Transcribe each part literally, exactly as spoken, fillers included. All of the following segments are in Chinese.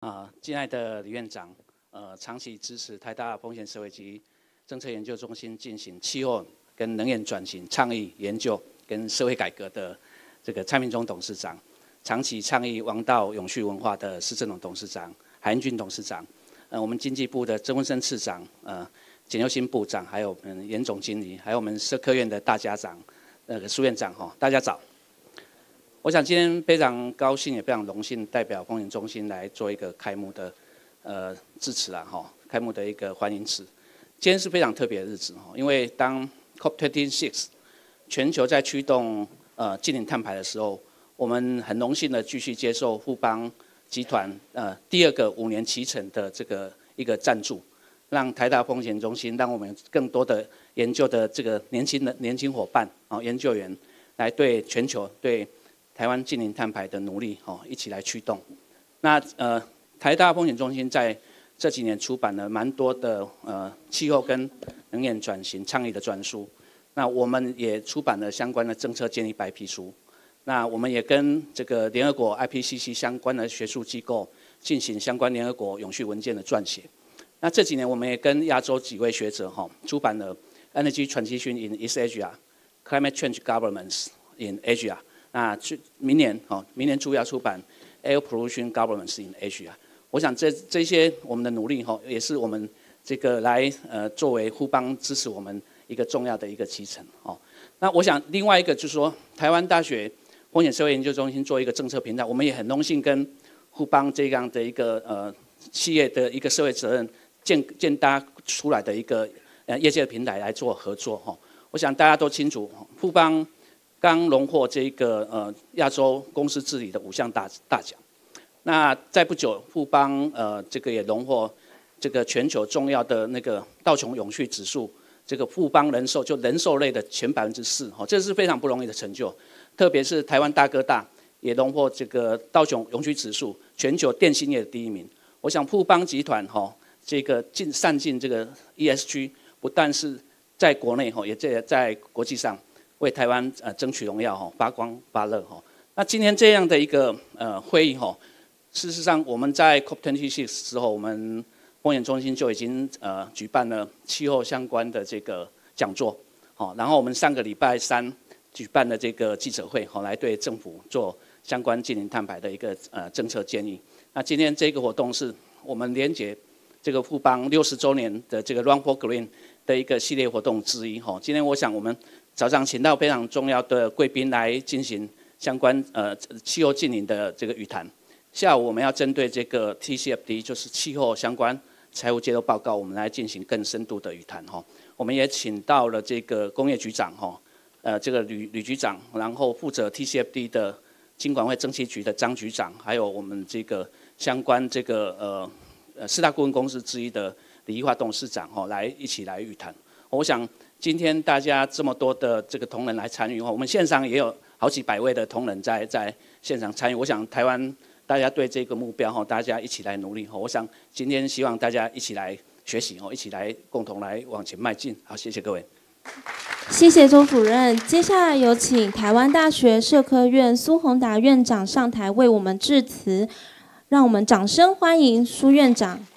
啊，敬爱的李院长，呃，长期支持台大风险社会及政策研究中心进行气候跟能源转型倡议研究跟社会改革的这个蔡明忠董事长，长期倡议王道永续文化的施正荣董事长、海英俊董事长，呃，我们经济部的曾文生次长，呃，简佑新部长，还有嗯严总经理，还有我们社科院的大家长，那个苏院长哈，大家早。我想今天非常高兴，也非常荣幸，代表风险中心来做一个开幕的呃致辞啦哈，开幕的一个欢迎词。今天是非常特别的日子哈，因为当 C O P 二十六 全球在驱动呃净零碳排的时候，我们很荣幸的继续接受富邦集团呃第二个五年期程的这个一个赞助，让台大风险中心，让我们更多的研究的这个年轻的年轻伙伴啊、哦、研究员，来对全球对台湾净零碳排的努力哦一起来驱动。那呃台大风险中心在这几年出版了蛮多的呃气候跟能源转型倡议的专书，那我们也出版了相关的政策建议白皮书。那我们也跟这个联合国 I P C C 相关的学术机构进行相关联合国永续文件的撰写。那这几年我们也跟亚洲几位学者哈出版了 Energy Transition in East Asia, Climate Change Governments in Asia。那去明年哦，明年初要出版 Air Pollution Governments in Asia。我想这这些我们的努力哈，也是我们这个来呃作为富邦支持我们一个重要的一个期程哦。那我想另外一个就是说，台湾大学风险社会研究中心做一个政策平台，我们也很荣幸跟富邦这样的一个呃企业的一个社会责任建建搭出来的一个呃业界的平台来做合作哈。我想大家都清楚，富邦刚荣获这个呃亚洲公司治理的五项大大奖。那在不久，富邦呃这个也荣获这个全球重要的那个道琼永续指数，这个富邦人寿就人寿类的前百分之四，哈，这是非常不容易的成就。特别是台湾大哥大也荣获这个道琼永续指数全球电信业的第一名。我想富邦集团哈这个尽善尽这个 E S G， 不但是在国内哈，也在在国际上为台湾呃争取荣耀哈，发光发热哈。那今天这样的一个呃会议哈，事实上我们在 C O P 二十六 之后，我们风险中心就已经呃举办了气候相关的这个讲座，好，然后我们上个礼拜三举办了这个记者会，好，来对政府做相关净零碳排的一个呃政策建议。那今天这个活动是我们连结这个富邦六十周年的这个 Run for Green 的一个系列活动之一，哈。今天我想我们早上请到非常重要的贵宾来进行相关呃气候净零的这个语谈。下午我们要针对这个 T C F D， 就是气候相关财务揭露报告，我们来进行更深度的语谈哈。我们也请到了这个工业局长哈，呃这个吕吕局长，然后负责 T C F D 的金管会政企局的张局长，还有我们这个相关这个呃呃四大顾问公司之一的李义华董事长哈，来一起来语谈。我想今天大家这么多的这个同仁来参与哈，我们线上也有好几百位的同仁在在现场参与。我想台湾大家对这个目标哈，大家一起来努力哈。我想今天希望大家一起来学习哦，一起来共同来往前迈进。好，谢谢各位。 谢谢周主任。接下来有请台湾大学社科院苏宏达院长上台为我们致辞，让我们掌声欢迎苏院长。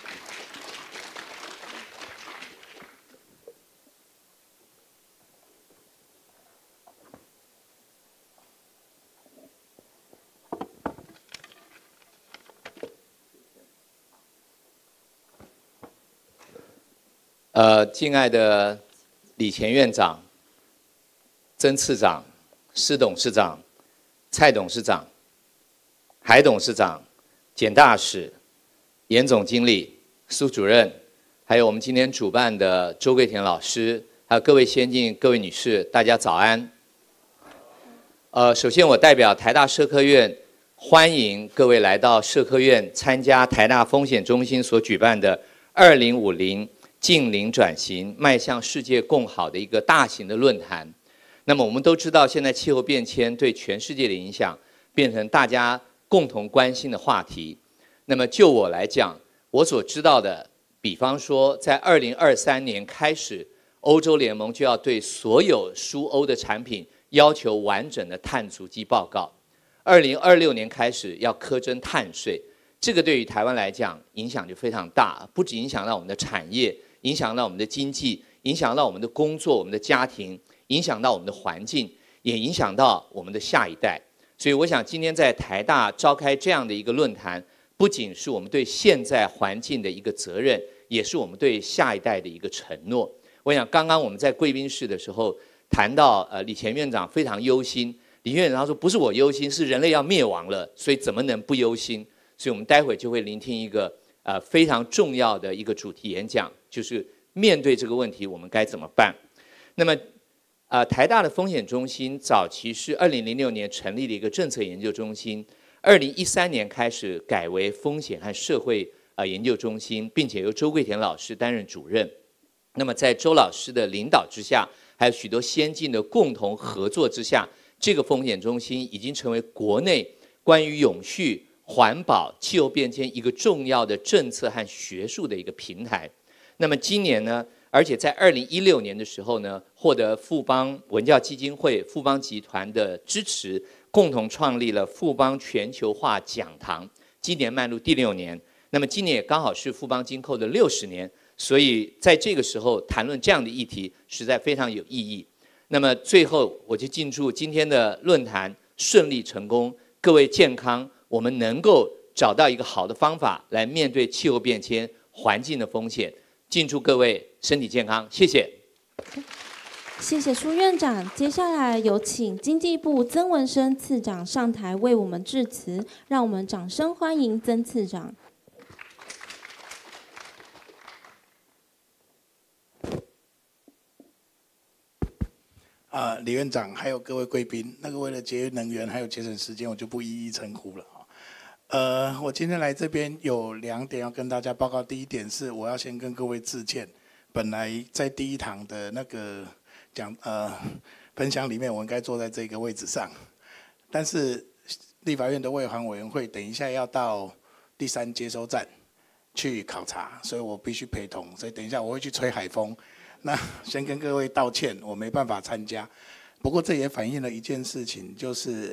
呃，敬爱的李前院长、曾次长、施董事长、蔡董事长、海董事长、简大使、严总经理、苏主任，还有我们今天主办的周桂田老师，还有各位先进、各位女士，大家早安。呃，首先我代表台大社科院欢迎各位来到社科院参加台大风险中心所举办的二零五零净零转型迈向世界共好的一个大型的论坛。那么我们都知道，现在气候变迁对全世界的影响变成大家共同关心的话题。那么就我来讲，我所知道的，比方说在二零二三年开始，欧洲联盟就要对所有输欧的产品要求完整的碳足迹报告。二零二六年开始要苛征碳税， 这个对于台湾来讲影响就非常大，不只影响到我们的产业，影响到我们的经济，影响到我们的工作、我们的家庭，影响到我们的环境，也影响到我们的下一代。所以我想今天在台大召开这样的一个论坛，不仅是我们对现在环境的一个责任，也是我们对下一代的一个承诺。我想刚刚我们在贵宾室的时候谈到，呃，李前院长非常忧心。李院长说：“不是我忧心，是人类要灭亡了，所以怎么能不忧心？”所以我们待会就会聆听一个呃非常重要的一个主题演讲，就是面对这个问题我们该怎么办。那么，呃，台大的风险中心早期是二零零六年成立的一个政策研究中心，二零一三年开始改为风险和社会呃研究中心，并且由周桂田老师担任主任。那么在周老师的领导之下，还有许多先进的共同合作之下，这个风险中心已经成为国内关于永续、环保、气候变迁一个重要的政策和学术的一个平台。那么今年呢，而且在二零一六年的时候呢，获得富邦文教基金会、富邦集团的支持，共同创立了富邦全球化讲堂，今年迈入第六年。那么今年也刚好是富邦金控的六十年，所以在这个时候谈论这样的议题，实在非常有意义。那么最后，我就敬祝今天的论坛顺利成功，各位健康，我们能够找到一个好的方法来面对气候变迁、环境的风险。敬祝各位身体健康，谢谢。 谢谢苏院长。接下来有请经济部曾文生次长上台为我们致辞，让我们掌声欢迎曾次长。 啊、呃，李院长，还有各位贵宾，那个为了节约能源还有节省时间，我就不一一称呼了。呃，我今天来这边有两点要跟大家报告。第一点是，我要先跟各位致歉，本来在第一堂的那个讲呃分享里面，我应该坐在这个位置上，但是立法院的卫环委员会等一下要到第三接收站去考察，所以我必须陪同，所以等一下我会去吹海风。那先跟各位道歉，我没办法参加。不过这也反映了一件事情，就是，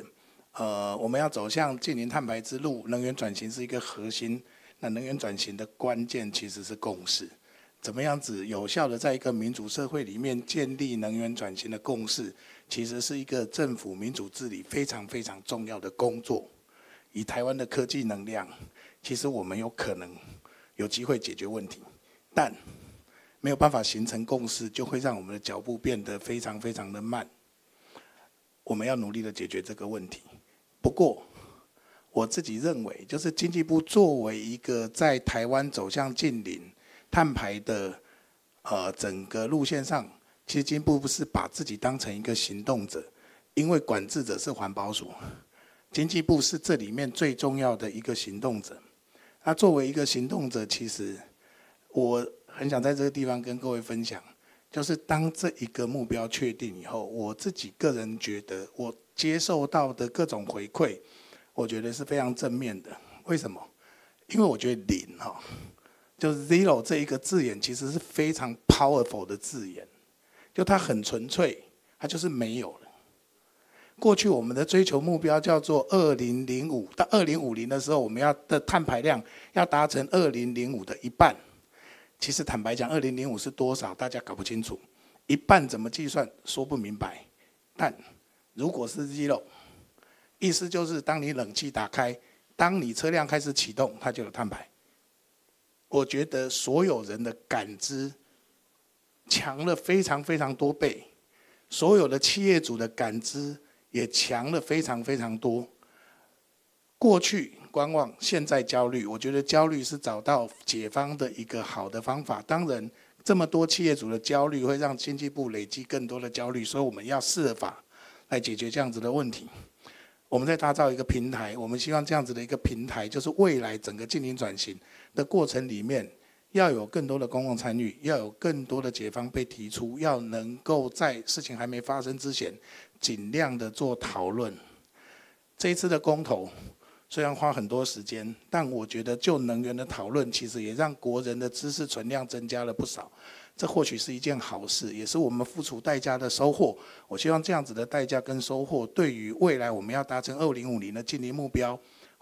呃，我们要走向净零碳排之路，能源转型是一个核心。那能源转型的关键其实是共识，怎么样子有效的在一个民主社会里面建立能源转型的共识，其实是一个政府民主治理非常非常重要的工作。以台湾的科技能量，其实我们有可能有机会解决问题，但没有办法形成共识，就会让我们的脚步变得非常非常的慢。我们要努力的解决这个问题。不过，我自己认为，就是经济部作为一个在台湾走向净零碳排的呃整个路线上，其实经济部不是把自己当成一个行动者，因为管制者是环保署，经济部是这里面最重要的一个行动者。那作为一个行动者，其实我很想在这个地方跟各位分享，就是当这一个目标确定以后，我自己个人觉得我接受到的各种回馈，我觉得是非常正面的。为什么？因为我觉得零哈，就是 zero 这一个字眼其实是非常 powerful 的字眼，就它很纯粹，它就是没有了。过去我们的追求目标叫做二零零五，到二零五零的时候，我们要的碳排量要达成二零零五的一半。其实坦白讲，二零零五是多少，大家搞不清楚。一半怎么计算，说不明白。但如果是 zero， 意思就是当你冷气打开，当你车辆开始启动，它就有碳排。我觉得所有人的感知强了非常非常多倍，所有的企业主的感知也强了非常非常多。过去观望，现在焦虑。我觉得焦虑是找到解方的一个好的方法。当然，这么多企业主的焦虑会让经济部累积更多的焦虑，所以我们要设法来解决这样子的问题。我们在打造一个平台，我们希望这样子的一个平台，就是未来整个净零转型的过程里面，要有更多的公共参与，要有更多的解方被提出，要能够在事情还没发生之前，尽量的做讨论。这一次的公投虽然花很多时间，但我觉得就能源的讨论，其实也让国人的知识存量增加了不少。这或许是一件好事，也是我们付出代价的收获。我希望这样子的代价跟收获，对于未来我们要达成二零五零的净零目标，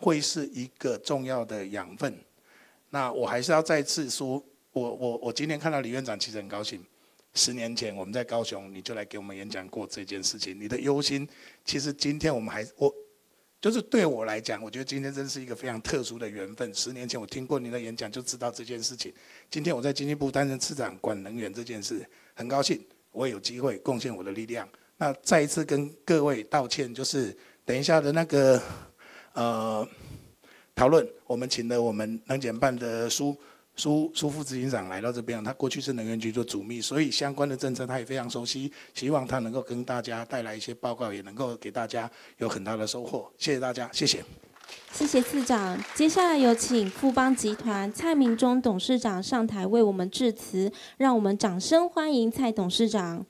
会是一个重要的养分。那我还是要再次说，我我我今天看到李院长，其实很高兴。十年前我们在高雄，你就来给我们演讲过这件事情，你的忧心，其实今天我们还我。就是对我来讲，我觉得今天真是一个非常特殊的缘分。十年前我听过您的演讲，就知道这件事情。今天我在经济部担任次长，管能源这件事，很高兴我也有机会贡献我的力量。那再一次跟各位道歉，就是等一下的那个呃讨论，我们请了我们能检办的苏苏苏副执行长来到这边，他过去是能源局做主秘，所以相关的政策他也非常熟悉，希望他能够跟大家带来一些报告，也能够给大家有很大的收获。谢谢大家，谢谢。 谢谢次长。接下来有请富邦集团蔡明忠董事长上台为我们致辞，让我们掌声欢迎蔡董事长。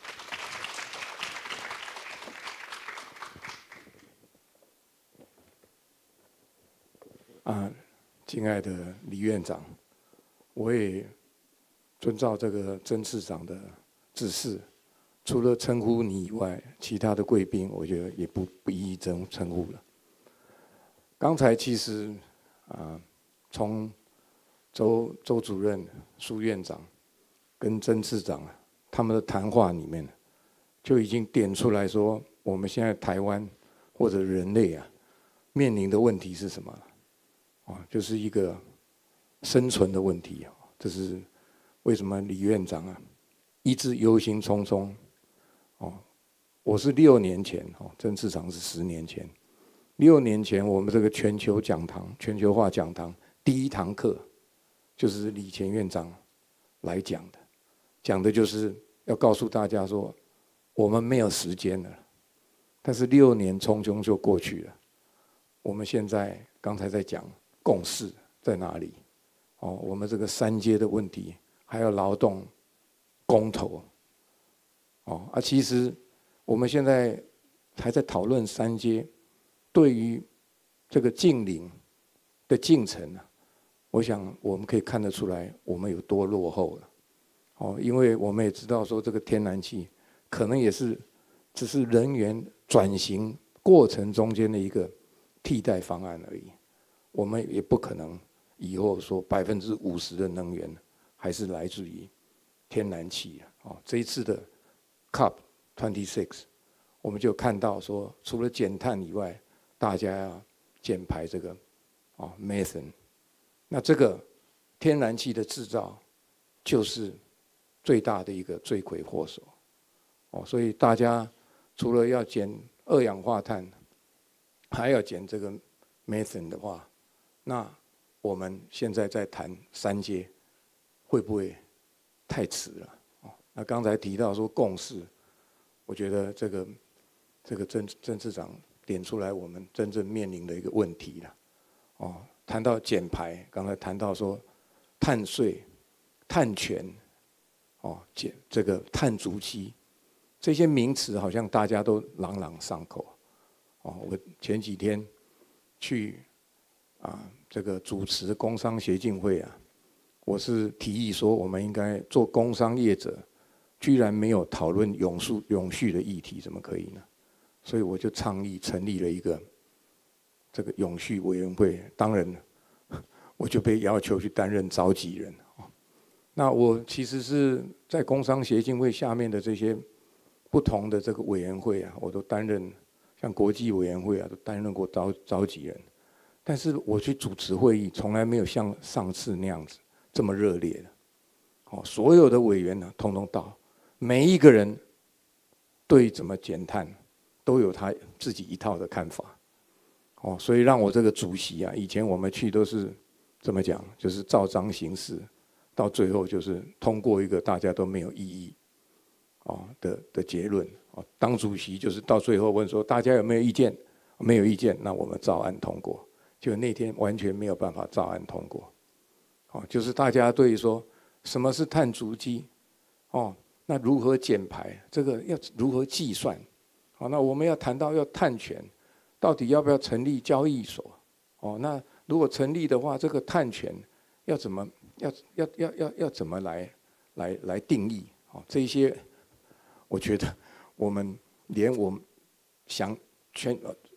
啊，敬爱的李院长，我也遵照这个曾次长的指示，除了称呼你以外，其他的贵宾我觉得也不不一一称称呼了。刚才其实啊，从周周主任、苏院长跟曾次长他们的谈话里面，就已经点出来说，我们现在台湾或者人类啊，面临的问题是什么？啊，就是一个生存的问题啊。这是为什么李院长啊一直忧心忡忡。哦，我是六年前哦，曾次长是十年前。六年前我们这个全球讲堂、全球化讲堂第一堂课，就是李前院长来讲的，讲的就是要告诉大家说，我们没有时间了。但是六年匆匆就过去了，我们现在刚才在讲。共识在哪里？哦，我们这个三阶的问题，还有劳动公投，哦啊，其实我们现在还在讨论三阶，对于这个近邻的进程啊，我想我们可以看得出来，我们有多落后了。哦，因为我们也知道说，这个天然气可能也是只是能源转型过程中间的一个替代方案而已。我们也不可能以后说百分之五十的能源还是来自于天然气啊。这一次的 C O P 二十六，我们就看到说，除了减碳以外，大家要减排这个啊 methane。那这个天然气的制造就是最大的一个罪魁祸首。哦，所以大家除了要减二氧化碳，还要减这个 methane 的话，那我们现在在谈三阶，会不会太迟了？哦，那刚才提到说共识，我觉得这个这个曾曾次长点出来我们真正面临的一个问题了。哦，谈到减排，刚才谈到说碳税、碳权，哦，减这个碳足迹，这些名词好像大家都朗朗上口。哦，我前几天去。啊，这个主持工商协进会啊，我是提议说，我们应该做工商业者，居然没有讨论永续永续的议题，怎么可以呢？所以我就倡议成立了一个这个永续委员会，当然，我就被要求去担任召集人。那我其实是在工商协进会下面的这些不同的这个委员会啊，我都担任，像国际委员会啊，都担任过召召集人。但是我去主持会议，从来没有像上次那样子这么热烈的。哦，所有的委员呢，通通到，每一个人对怎么减碳都有他自己一套的看法。哦，所以让我这个主席啊，以前我们去都是怎么讲，就是照章行事，到最后就是通过一个大家都没有异议哦的的结论。哦，当主席就是到最后问说大家有没有意见？没有意见，那我们照案通过。就那天完全没有办法照案通过，哦，就是大家对于说什么是碳足迹，哦，那如何减排，这个要如何计算，好，那我们要谈到要碳权，到底要不要成立交易所，哦，那如果成立的话，这个碳权要怎么要要要要要怎么来来来定义，哦，这些我觉得我们连我们想全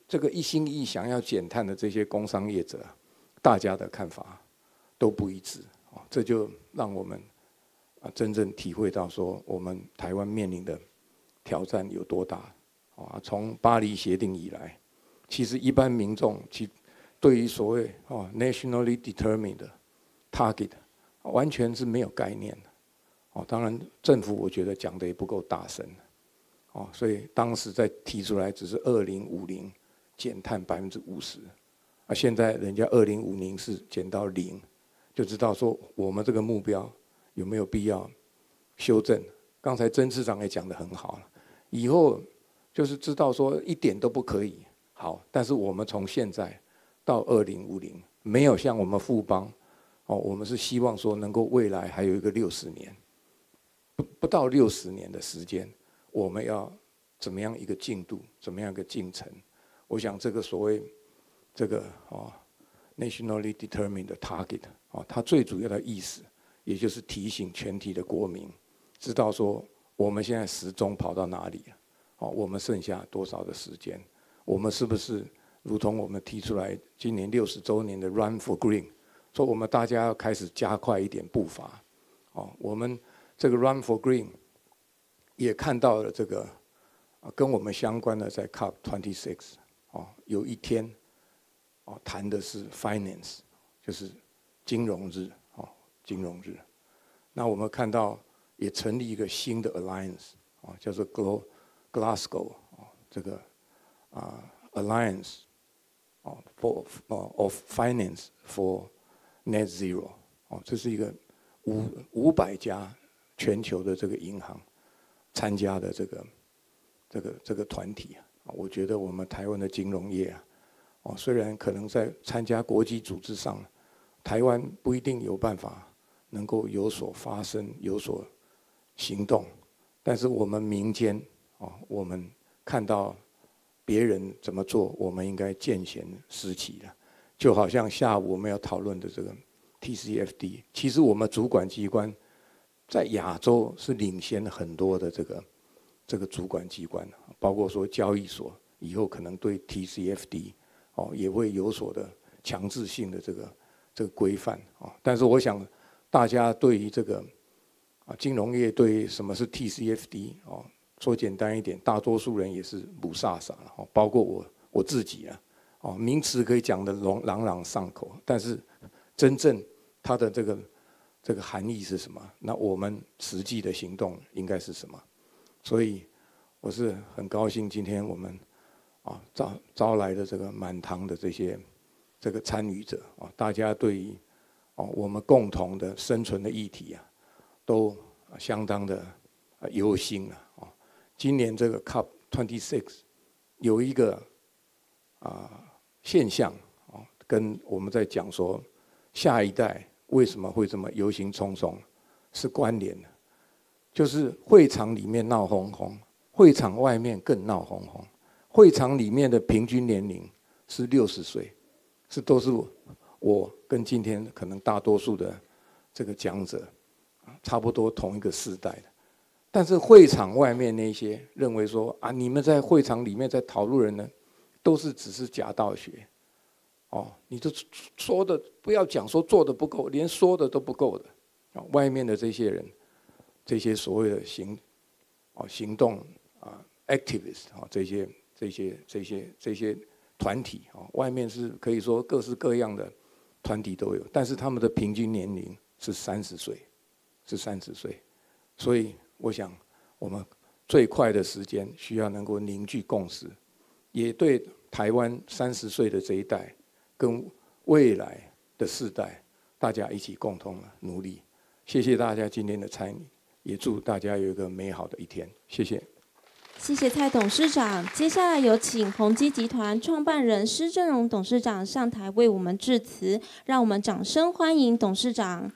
这个一心一意想要减碳的这些工商业者，大家的看法都不一致，这就让我们啊真正体会到说，我们台湾面临的挑战有多大啊！从巴黎协定以来，其实一般民众其对于所谓哦 nationally determined target 完全是没有概念的哦。当然，政府我觉得讲的也不够大声哦，所以当时在提出来只是二零五零减碳百分之五十，啊，现在人家二零五零是减到零，就知道说我们这个目标有没有必要修正。刚才曾次长也讲得很好了，以后就是知道说一点都不可以好，但是我们从现在到二零五零，没有像我们富邦，哦，我们是希望说能够未来还有一个六十年，不不到六十年的时间，我们要怎么样一个进度，怎么样一个进程？我想这个所谓这个哦 nationally determined target 哦，它最主要的意思，也就是提醒全体的国民，知道说我们现在时钟跑到哪里了，哦，我们剩下多少的时间，我们是不是如同我们提出来今年六十周年的 Run for Green， 说我们大家要开始加快一点步伐，哦，我们这个 Run for Green 也看到了这个跟我们相关的在 C O P 二十六。哦，有一天，哦，谈的是 finance， 就是金融日，哦，金融日。那我们看到也成立一个新的 alliance， 哦，叫做 Glasgow， 哦，这个啊 alliance， 哦 for 哦 of finance for net zero， 哦，这是一个五五百家全球的这个银行参加的这个这个这个团体啊。我觉得我们台湾的金融业啊，哦，虽然可能在参加国际组织上，台湾不一定有办法能够有所发声、有所行动，但是我们民间哦，我们看到别人怎么做，我们应该见贤思齐了。就好像下午我们要讨论的这个 T C F D， 其实我们主管机关在亚洲是领先很多的这个。这个主管机关，包括说交易所以后可能对 T C F D 哦也会有所的强制性的这个这个规范啊。但是我想大家对于这个啊金融业对什么是 T C F D 哦，说简单一点，大多数人也是不飒飒了哦，包括我我自己啊哦，名词可以讲得朗朗上口，但是真正它的这个这个含义是什么？那我们实际的行动应该是什么？所以我是很高兴，今天我们啊招招来的这个满堂的这些这个参与者啊，大家对于哦我们共同的生存的议题啊，都相当的忧心了啊。今年这个 C O P 二十六有一个啊现象啊，跟我们在讲说下一代为什么会这么忧心忡忡是关联的。就是会场里面闹哄哄，会场外面更闹哄哄。会场里面的平均年龄是六十岁，是都是我跟今天可能大多数的这个讲者差不多同一个世代的。但是会场外面那些认为说啊，你们在会场里面在讨论人呢，都是只是假道学，哦，你这说的不要讲说做的不够，连说的都不够的，外面的这些人。这些所谓的行，哦行动啊 ，activist 啊，这些这些这些这些团体啊，外面是可以说各式各样的团体都有，但是他们的平均年龄是三十岁，是三十岁，所以我想我们最快的时间需要能够凝聚共识，也对台湾三十岁的这一代跟未来的世代，大家一起共同努力。谢谢大家今天的参与。也祝大家有一个美好的一天，谢谢。 谢谢蔡董事长。接下来有请宏基集团创办人施正荣董事长上台为我们致辞，让我们掌声欢迎董事长。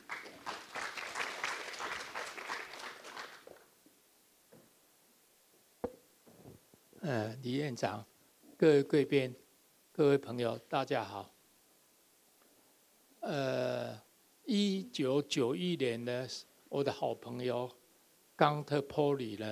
呃，李院长，各位贵宾，各位朋友，大家好。呃，一九九一年呢，我的好朋友冈特波里呢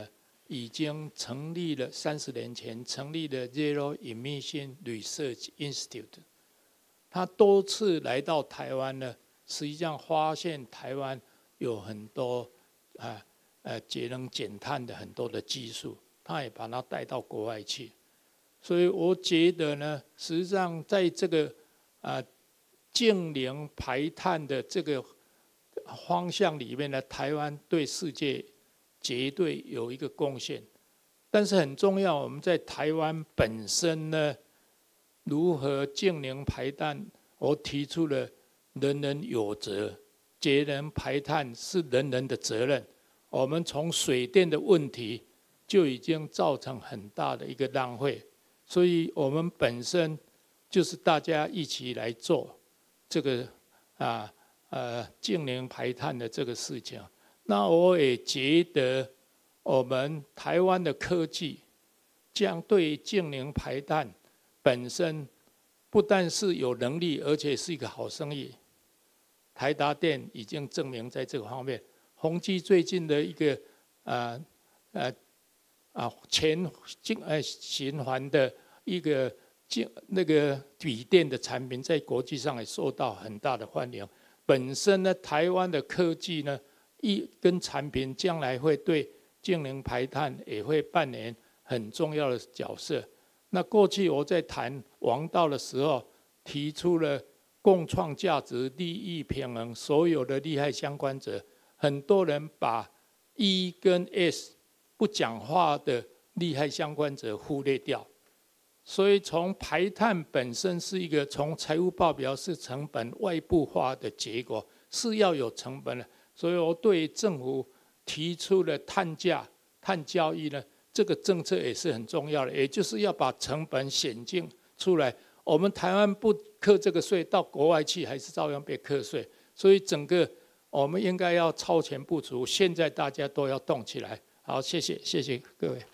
已经成立了三十年前成立了 Zero Emission Research Institute， 他多次来到台湾呢，实际上发现台湾有很多啊呃节能减碳的很多的技术，他也把它带到国外去。所以我觉得呢，实际上在这个啊净零排碳的这个方向里面呢，台湾对世界绝对有一个贡献。但是很重要，我们在台湾本身呢，如何净零排碳，我提出了人人有责，节能排碳是人人的责任。我们从水电的问题就已经造成很大的一个浪费，所以我们本身就是大家一起来做这个啊呃净零排碳的这个事情。那我也觉得我们台湾的科技将对净零排碳本身不但是有能力，而且是一个好生意。台达电已经证明在这个方面，宏基最近的一个呃呃啊全净呃循环的一个净那个笔电的产品，在国际上也受到很大的欢迎。本身呢，台湾的科技呢，一跟产品将来会对净零排碳也会扮演很重要的角色。那过去我在谈王道的时候，提出了共创价值、利益平衡，所有的利害相关者，很多人把 E 跟 S 不讲话的利害相关者忽略掉。所以从排碳本身是一个从财务报表是成本外部化的结果，是要有成本的。所以我对政府提出了碳价、碳交易呢，这个政策也是很重要的，也就是要把成本显现出来。我们台湾不课这个税，到国外去还是照样被课税。所以整个我们应该要超前部署，现在大家都要动起来。好，谢谢，谢谢各位。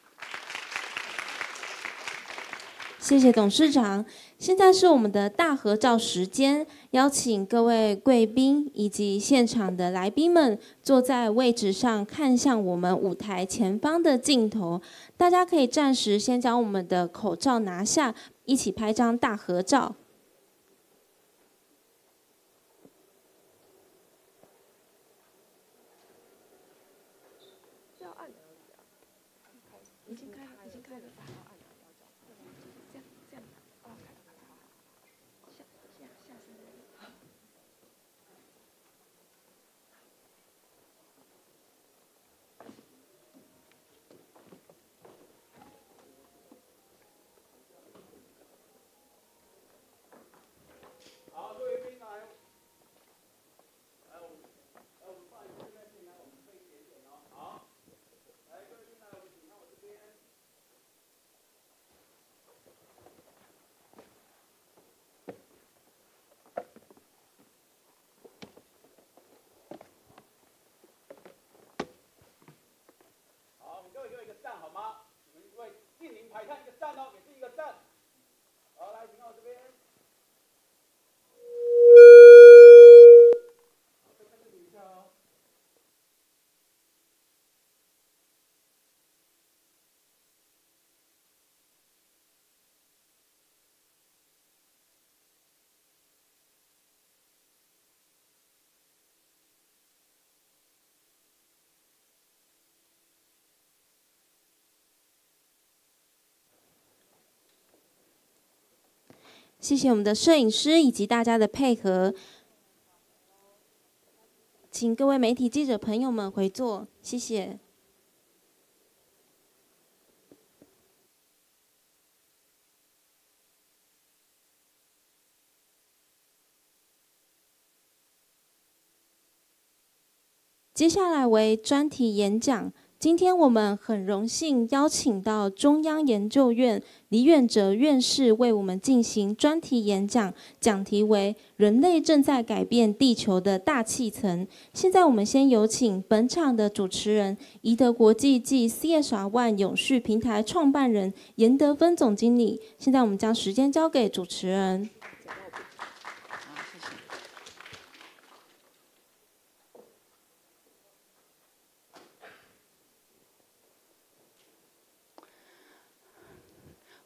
谢谢董事长。现在是我们的大合照时间，邀请各位贵宾以及现场的来宾们坐在位置上，看向我们舞台前方的镜头。大家可以暂时先将我们的口罩拿下，一起拍张大合照。已经开了，已经开了。谢谢我们的摄影师以及大家的配合，请各位媒体记者朋友们回座，谢谢。接下来为专题演讲。今天我们很荣幸邀请到中央研究院李远哲院士为我们进行专题演讲，讲题为“人类正在改变地球的大气层”。现在我们先有请本场的主持人宜德国际暨 C S R One 永续平台创办人严德芬总经理。现在我们将时间交给主持人。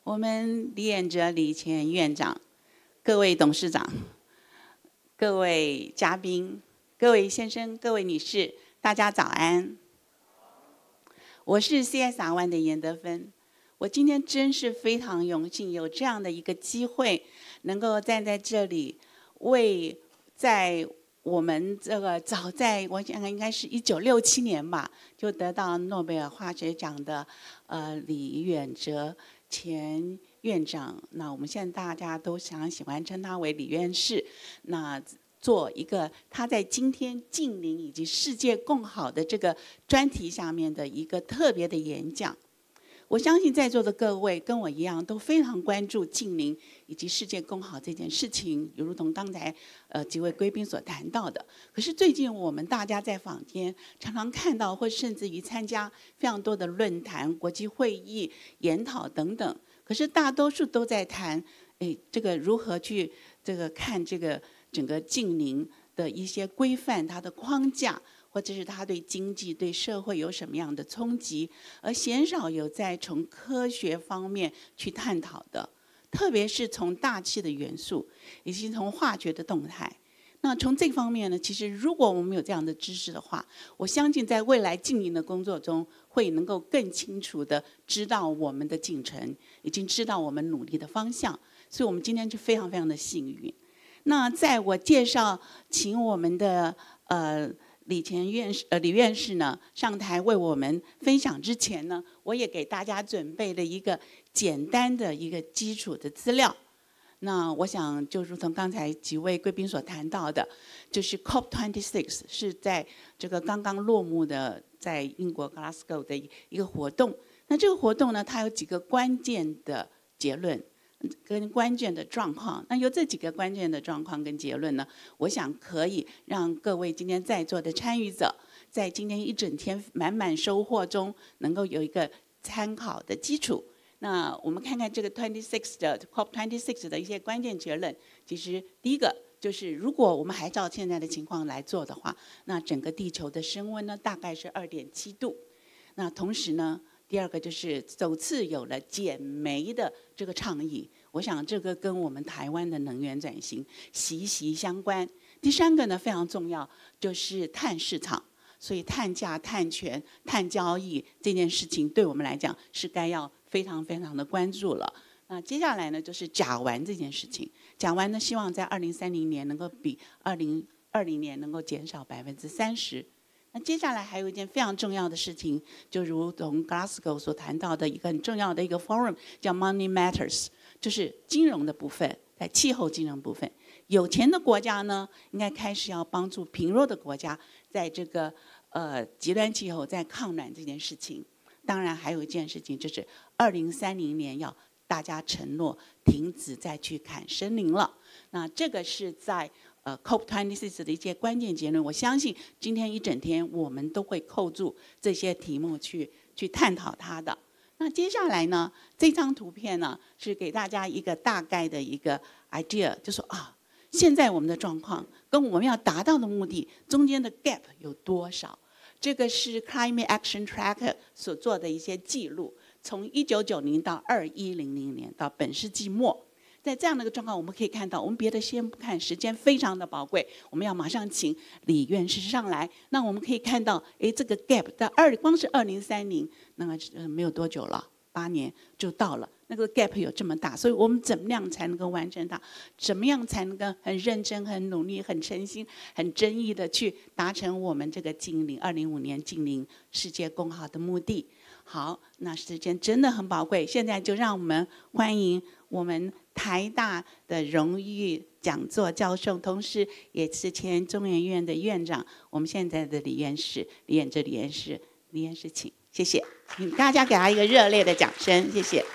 我们李远哲李前院长，各位董事长，各位嘉宾，各位先生，各位女士，大家早安。我是 C S R One 的严德芬，我今天真是非常荣幸有这样的一个机会，能够站在这里，为在我们这个早在我想应该是一九六七年吧，就得到诺贝尔化学奖的呃李远哲前院长，那我们现在大家都想喜欢称他为李院士，那做一个他在今天近邻以及世界共好的这个专题下面的一个特别的演讲。我相信在座的各位跟我一样都非常关注近邻以及世界共好这件事情，如同刚才呃几位贵宾所谈到的。可是最近我们大家在坊间常常看到，或甚至于参加非常多的论坛、国际会议、研讨等等。可是大多数都在谈，哎，这个如何去这个看这个整个近邻的一些规范，它的框架。或者是它对经济、对社会有什么样的冲击，而鲜少有在从科学方面去探讨的，特别是从大气的元素，以及从化学的动态。那从这方面呢，其实如果我们有这样的知识的话，我相信在未来近邻的工作中，会能够更清楚地知道我们的进程，已经知道我们努力的方向。所以我们今天就非常非常的幸运。那在我介绍请我们的呃。李前院士，呃，李院士呢上台为我们分享之前呢，我也给大家准备了一个简单的一个基础的资料。那我想就如同刚才几位贵宾所谈到的，就是 C O P 二十六 是在这个刚刚落幕的，在英国 Glasgow 的一个活动。那这个活动呢，它有几个关键的结论。跟关键的状况，那由这几个关键的状况跟结论呢，我想可以让各位今天在座的参与者，在今天一整天满满收获中，能够有一个参考的基础。那我们看看这个二十六的 C O P 二十六 的一些关键结论。其实第一个就是，如果我们还照现在的情况来做的话，那整个地球的升温呢，大概是 二点七度。那同时呢，第二个就是首次有了减煤的这个倡议，我想这个跟我们台湾的能源转型息息相关。第三个呢非常重要，就是碳市场，所以碳价、碳权、碳交易这件事情对我们来讲是该要非常非常的关注了。那接下来呢就是甲烷这件事情，甲烷呢希望在二零三零年能够比二零二零年能够减少百分之三十。那接下来还有一件非常重要的事情，就如同 Glasgow 所谈到的一个很重要的一个 forum， 叫 Money Matters， 就是金融的部分，在气候金融部分，有钱的国家呢，应该开始要帮助贫弱的国家，在这个呃极端气候在抗暖这件事情。当然还有一件事情，就是二零三零年要大家承诺停止再去砍森林了。那这个是在呃 C O P 二十六 的一些关键结论，我相信今天一整天我们都会扣住这些题目去去探讨它的。那接下来呢，这张图片呢是给大家一个大概的一个 idea， 就说啊，现在我们的状况跟我们要达到的目的中间的 gap 有多少？这个是 Climate Action Tracker 所做的一些记录，从一九九零到二一零零年到本世纪末。在这样的一个状况，我们可以看到，我们别的先不看，时间非常的宝贵，我们要马上请李院士上来。那我们可以看到，哎，这个 gap 在二光是二零三零，那么没有多久了，八年就到了。那个 gap 有这么大，所以我们怎么样才能够完成它？怎么样才能够很认真、很努力、很诚心、很真意的去达成我们这个近邻二零五年近邻世界共好的目的？好，那时间真的很宝贵，现在就让我们欢迎我们台大的荣誉讲座教授，同时也是前中研院的院长，我们现在的李院士，李远哲李院士，李院士请，谢谢，请大家给他一个热烈的掌声，谢谢。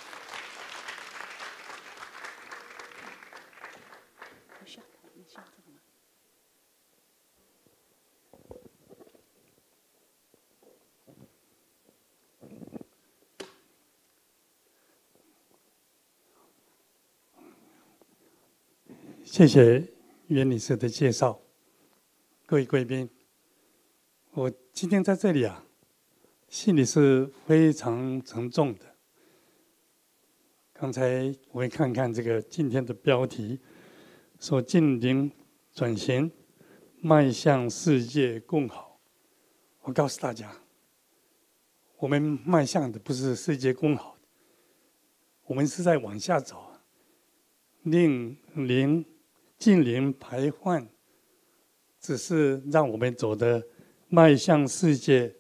谢谢袁女士的介绍，各位贵宾，我今天在这里啊，心里是非常沉重的。 刚才我会看看这个今天的标题，说近零转型，迈向世界共好。我告诉大家，我们迈向的不是世界共好，我们是在往下走，令零近零排放，只是让我们走的迈向世界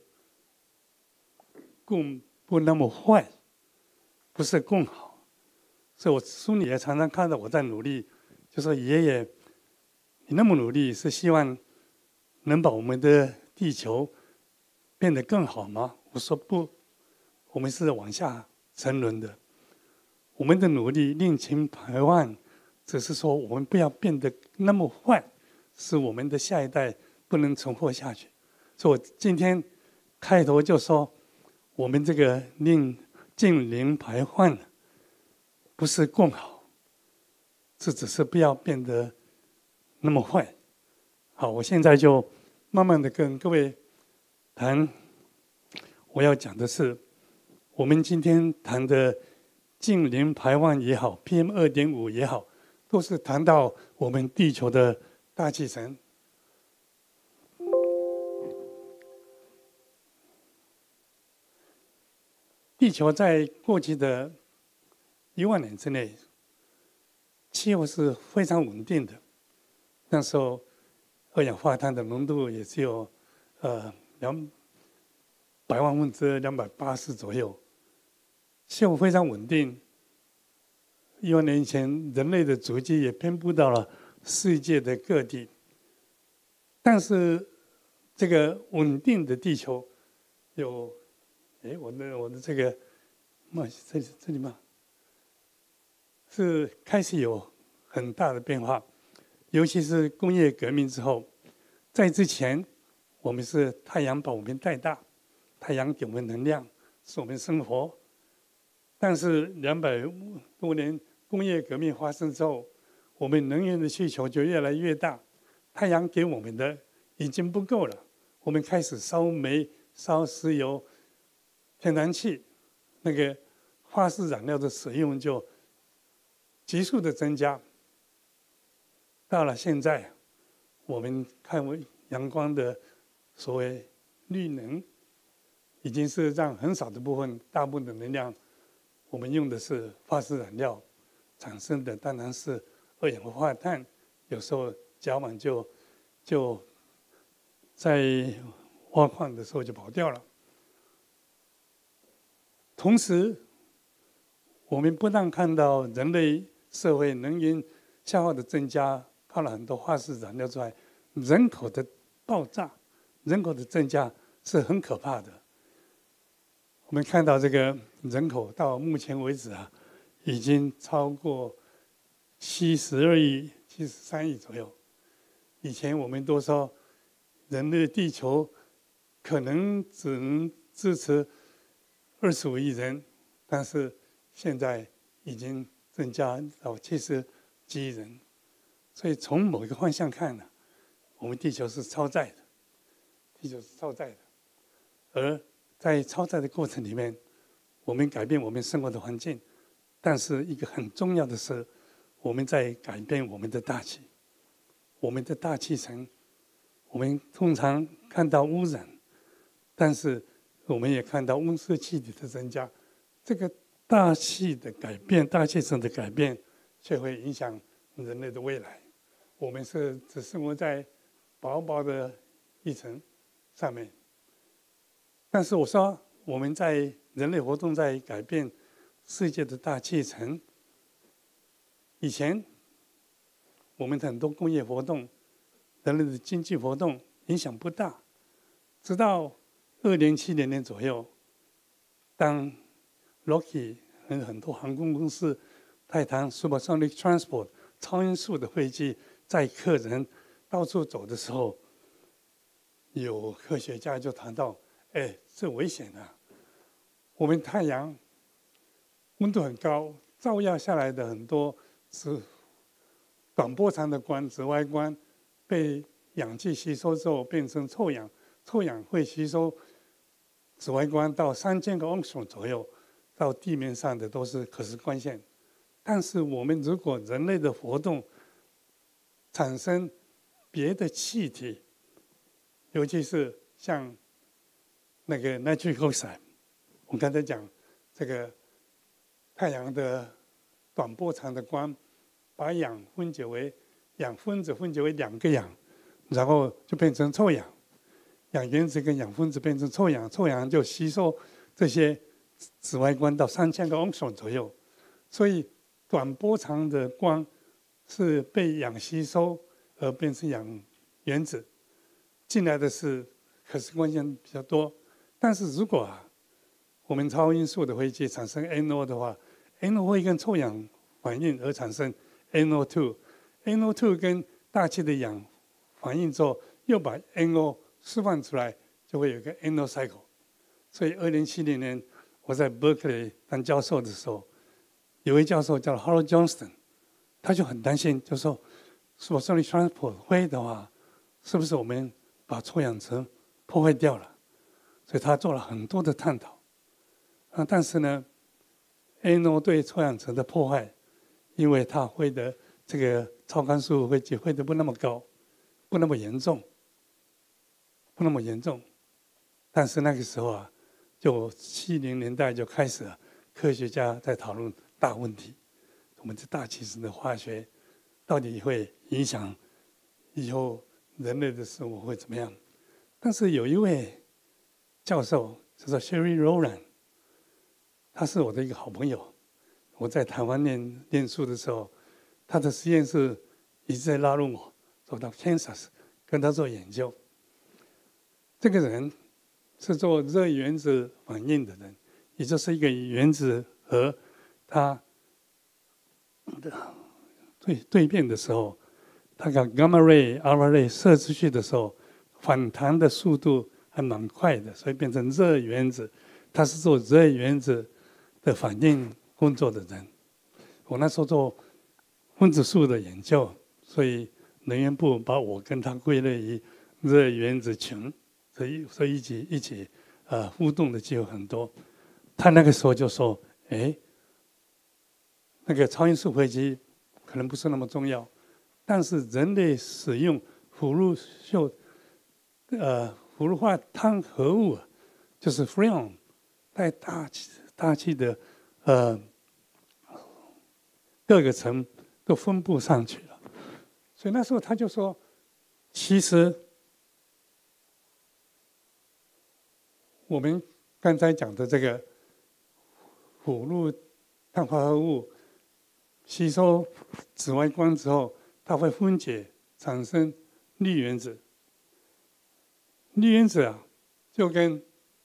共不那么坏，不是共好。所以我书里也常常看到我在努力，就说爷爷，你那么努力是希望能把我们的地球变得更好吗？我说不，我们是往下沉沦的。我们的努力令氢排放，只是说我们不要变得那么坏，使我们的下一代不能存活下去。所以我今天开头就说，我们这个令近零排放不是共好，这只是不要变得那么坏。好，我现在就慢慢的跟各位谈，我要讲的是，我们今天谈的近零排放也好 ，P M 二点五 也好，都是谈到我们地球的大气层。地球在过去的一万年之内，气候是非常稳定的。那时候，二氧化碳的浓度也只有呃两百万分之两百八十左右，气候非常稳定。一万年前，人类的足迹也遍布到了世界的各地。但是，这个稳定的地球有，哎，我的我的这个，嘛，这这里嘛，是开始有很大的变化，尤其是工业革命之后。在之前，我们是太阳把我们带大，太阳给我们能量，使我们生活。但是两百多年工业革命发生之后，我们能源的需求就越来越大，太阳给我们的已经不够了，我们开始烧煤、烧石油、天然气，那个化石燃料的使用就急速的增加。到了现在，我们看为阳光的所谓绿能，已经是让很少的部分，大部分的能量，我们用的是化石燃料产生的，当然是二氧化碳，有时候甲烷就就在挖矿的时候就跑掉了。同时，我们不但看到人类社会能源消耗的增加，靠了很多化石燃料之外，人口的爆炸、人口的增加是很可怕的。我们看到这个人口到目前为止啊，已经超过七十二亿、七十三亿左右。以前我们都说，人类地球可能只能支持二十五亿人，但是现在已经增加到七十几亿人。所以从某一个方向看呢，我们地球是超载的，地球是超载的。而在超载的过程里面，我们改变我们生活的环境，但是一个很重要的是，我们在改变我们的大气，我们的大气层。我们通常看到污染，但是我们也看到温室气体的增加。这个大气的改变，大气层的改变，却会影响人类的未来。我们是只生活在薄薄的一层上面，但是我说我们在人类活动在改变世界的大气层。以前我们很多工业活动、人类的经济活动影响不大，直到二零七零年左右，当 Lockheed 和很多航空公司泰谈 Supersonic Transport 超音速的飞机载客人到处走的时候，有科学家就谈到：哎，这危险啊！我们太阳温度很高，照耀下来的很多是短波长的光、紫外光，被氧气吸收之后变成臭氧，臭氧会吸收紫外光到三千个盎司左右，到地面上的都是可视光线。 但是我们如果人类的活动产生别的气体，尤其是像那个 nitric oxide， 我刚才讲这个太阳的短波长的光，把氧分解为氧分子分解为两个氧，然后就变成臭氧。氧原子跟氧分子变成臭氧，臭氧就吸收这些紫外光到三千个欧姆左右，所以短波长的光是被氧吸收而变成氧原子，进来的是可视光线比较多。但是如果啊，我们超音速的飞机产生 N O 的话 ，N O 会跟臭氧反应而产生 N O 二， N O 二跟大气的氧反应之后，又把 N O 释放出来，就会有一个 N O cycle。所以二零七零年我在 Berkeley 当教授的时候，有位教授叫 Harold Johnston， 他就很担心，就说如果 Sonic Transport 飞的话，是不是我们把臭氧层破坏掉了？所以他做了很多的探讨。啊，但是呢 ，N O 对臭氧层的破坏，因为它飞的这个超高速飞机飞得不那么高，不那么严重。不那么严重，但是那个时候啊，就七零年代就开始了，科学家在讨论大问题，我们这大气层的化学到底会影响以后人类的生活会怎么样？但是有一位教授叫做 Sherry Rowland， 他是我的一个好朋友。我在台湾念念书的时候，他的实验室一直在拉拢我，走到 Kansas 跟他做研究。这个人是做热原子反应的人，也就是一个原子核它对对变的时候，它把 gamma ray、alpha ray 射出去的时候，反弹的速度还蛮快的，所以变成热原子。他是做热原子的反应工作的人。我那时候做分子数的研究，所以能源部把我跟他归类于热原子群。所以，所以一起一起，呃，互动的机会很多。他那个时候就说：“哎，那个超音速飞机可能不是那么重要，但是人类使用氟氯溴，呃，氟氯化碳合物，就是 freon， 在大气大气的呃各个层都分布上去了。所以那时候他就说，其实。”我们刚才讲的这个氟氯碳化合物吸收紫外光之后，它会分解产生氯原子。氯原子啊，就跟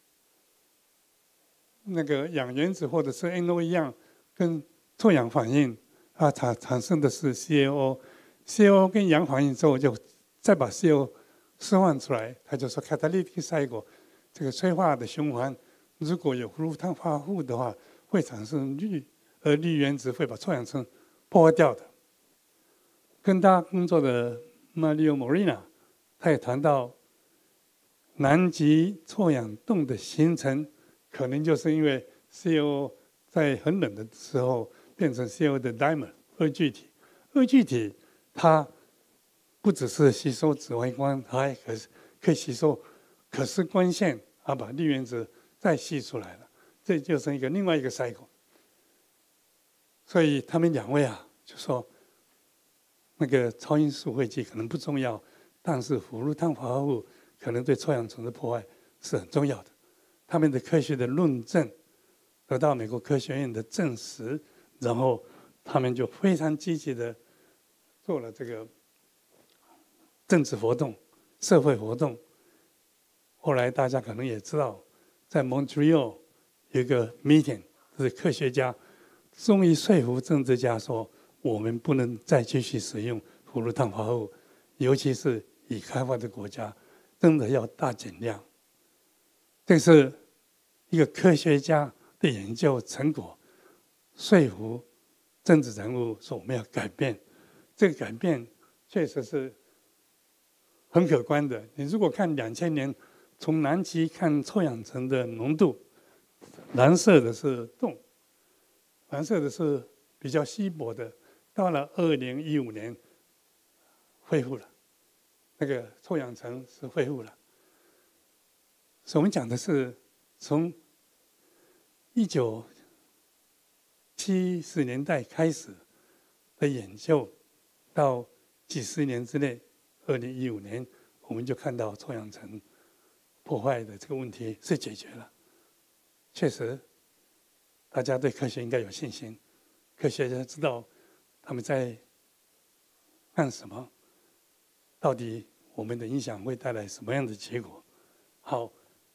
那个氧原子或者是 N O 一样，跟臭氧反应啊，产产生的是 C A O。C A O 跟氧反应之后，就再把 C A O 释放出来，它就说 catalytic cycle。这个催化的循环，如果有氟氯碳化合物的话，会产生氯，而氯原子会把臭氧层破坏掉的。跟他工作的 Mario Molina， 他也谈到，南极臭氧洞的形成，可能就是因为 C O 在很冷的时候变成 C O 的 dimer 二聚体。二聚体它不只是吸收紫外光，它还可可以吸收可视光线。啊，把氯原子再吸出来了，这就是一个另外一个 cycle。所以他们两位啊，就说那个超音速飞机可能不重要，但是氟氯碳化合物可能对臭氧层的破坏是很重要的。他们的科学的论证得到美国科学院的证实，然后他们就非常积极的做了这个政治活动、社会活动。后来大家可能也知道，在 Montreal 有一个 meeting， 是科学家终于说服政治家说，我们不能再继续使用氟氯碳化合物，尤其是已开发的国家，真的要大减量。这是一个科学家的研究成果，说服政治人物说我们要改变。这个改变确实是很可观的。你如果看两千年。从南极看臭氧层的浓度，蓝色的是洞，蓝色的是比较稀薄的，到了二零一五年恢复了，那个臭氧层是恢复了。所以我们讲的是从一九七十年代开始的研究，到几十年之内，二零一五年我们就看到臭氧层破坏的这个问题是解决了。确实，大家对科学应该有信心，科学家知道他们在干什么，到底我们的影响会带来什么样的结果。好，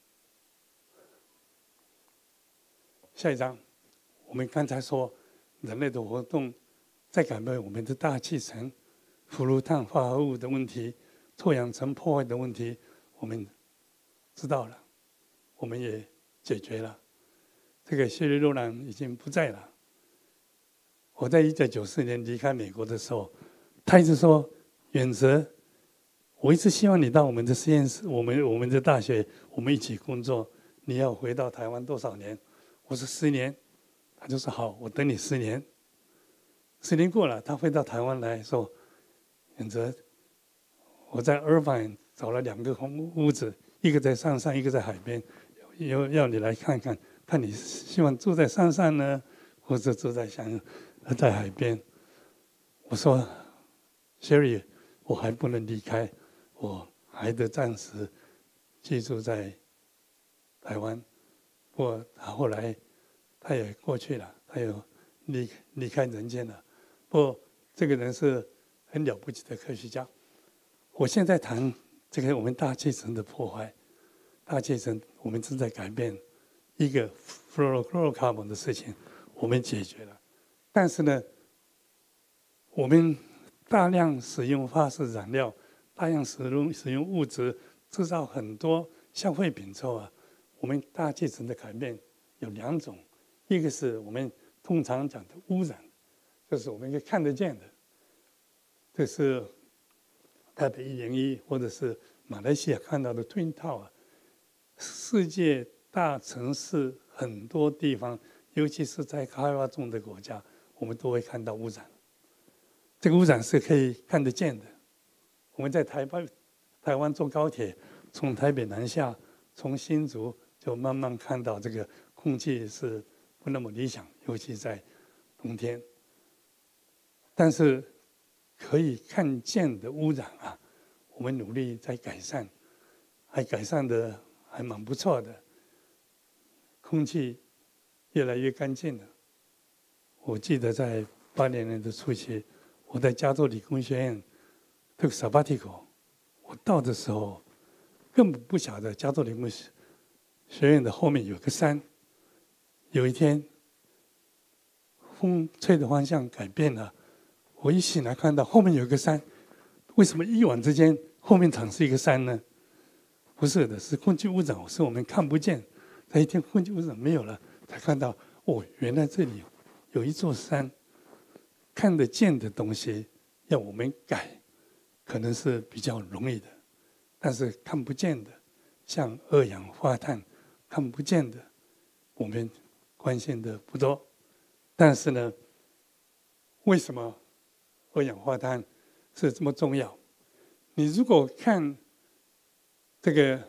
下一章，我们刚才说人类的活动在改变我们的大气层、氟氯碳化合物的问题、臭氧层破坏的问题，我们知道了，我们也解决了。这个谢律若朗已经不在了。我在一九九四年离开美国的时候，他一直说：“远哲，我一直希望你到我们的实验室，我们我们的大学，我们一起工作。你要回到台湾多少年？”我说十年。他就说：“好，我等你十年。”十年过了，他回到台湾来说：“远哲，我在Irvine找了两个空屋子，一个在山上，一个在海边，要要你来看看。”看你希望住在山上呢，或者住在像在海边。我说 ，Sherry， 我还不能离开，我还得暂时居住在台湾。不过他后来他也过去了，他有离离开人间了。不过这个人是很了不起的科学家。我现在谈这个我们大气层的破坏，大气层我们正在改变。一个 fluorocarbon 的事情我们解决了，但是呢，我们大量使用化石燃料，大量使用使用物质，制造很多消费品之后啊，我们大气层的改变有两种，一个是我们通常讲的污染，就是我们可以看得见的，这是台北一零一或者是马来西亚看到的 Twin Tower， 世界大城市很多地方，尤其是在开发中的国家，我们都会看到污染。这个污染是可以看得见的。我们在台湾台湾坐高铁，从台北南下，从新竹就慢慢看到这个空气是不那么理想，尤其在冬天。但是可以看见的污染啊，我们努力在改善，还改善的还蛮不错的。空气越来越干净了。我记得在八零年的初期，我在加州理工学院这个 sabbatical， 我到的时候根本不晓得加州理工学院的后面有个山。有一天，风吹的方向改变了，我一醒来看到后面有个山，为什么一晚之间后面长是一个山呢？不是的，是空气污染，是我们看不见。那一天空气污染没有了，才看到哦，原来这里有一座山。看得见的东西要我们改，可能是比较容易的，但是看不见的，像二氧化碳，看不见的，我们关心的不多。但是呢，为什么二氧化碳是这么重要？你如果看这个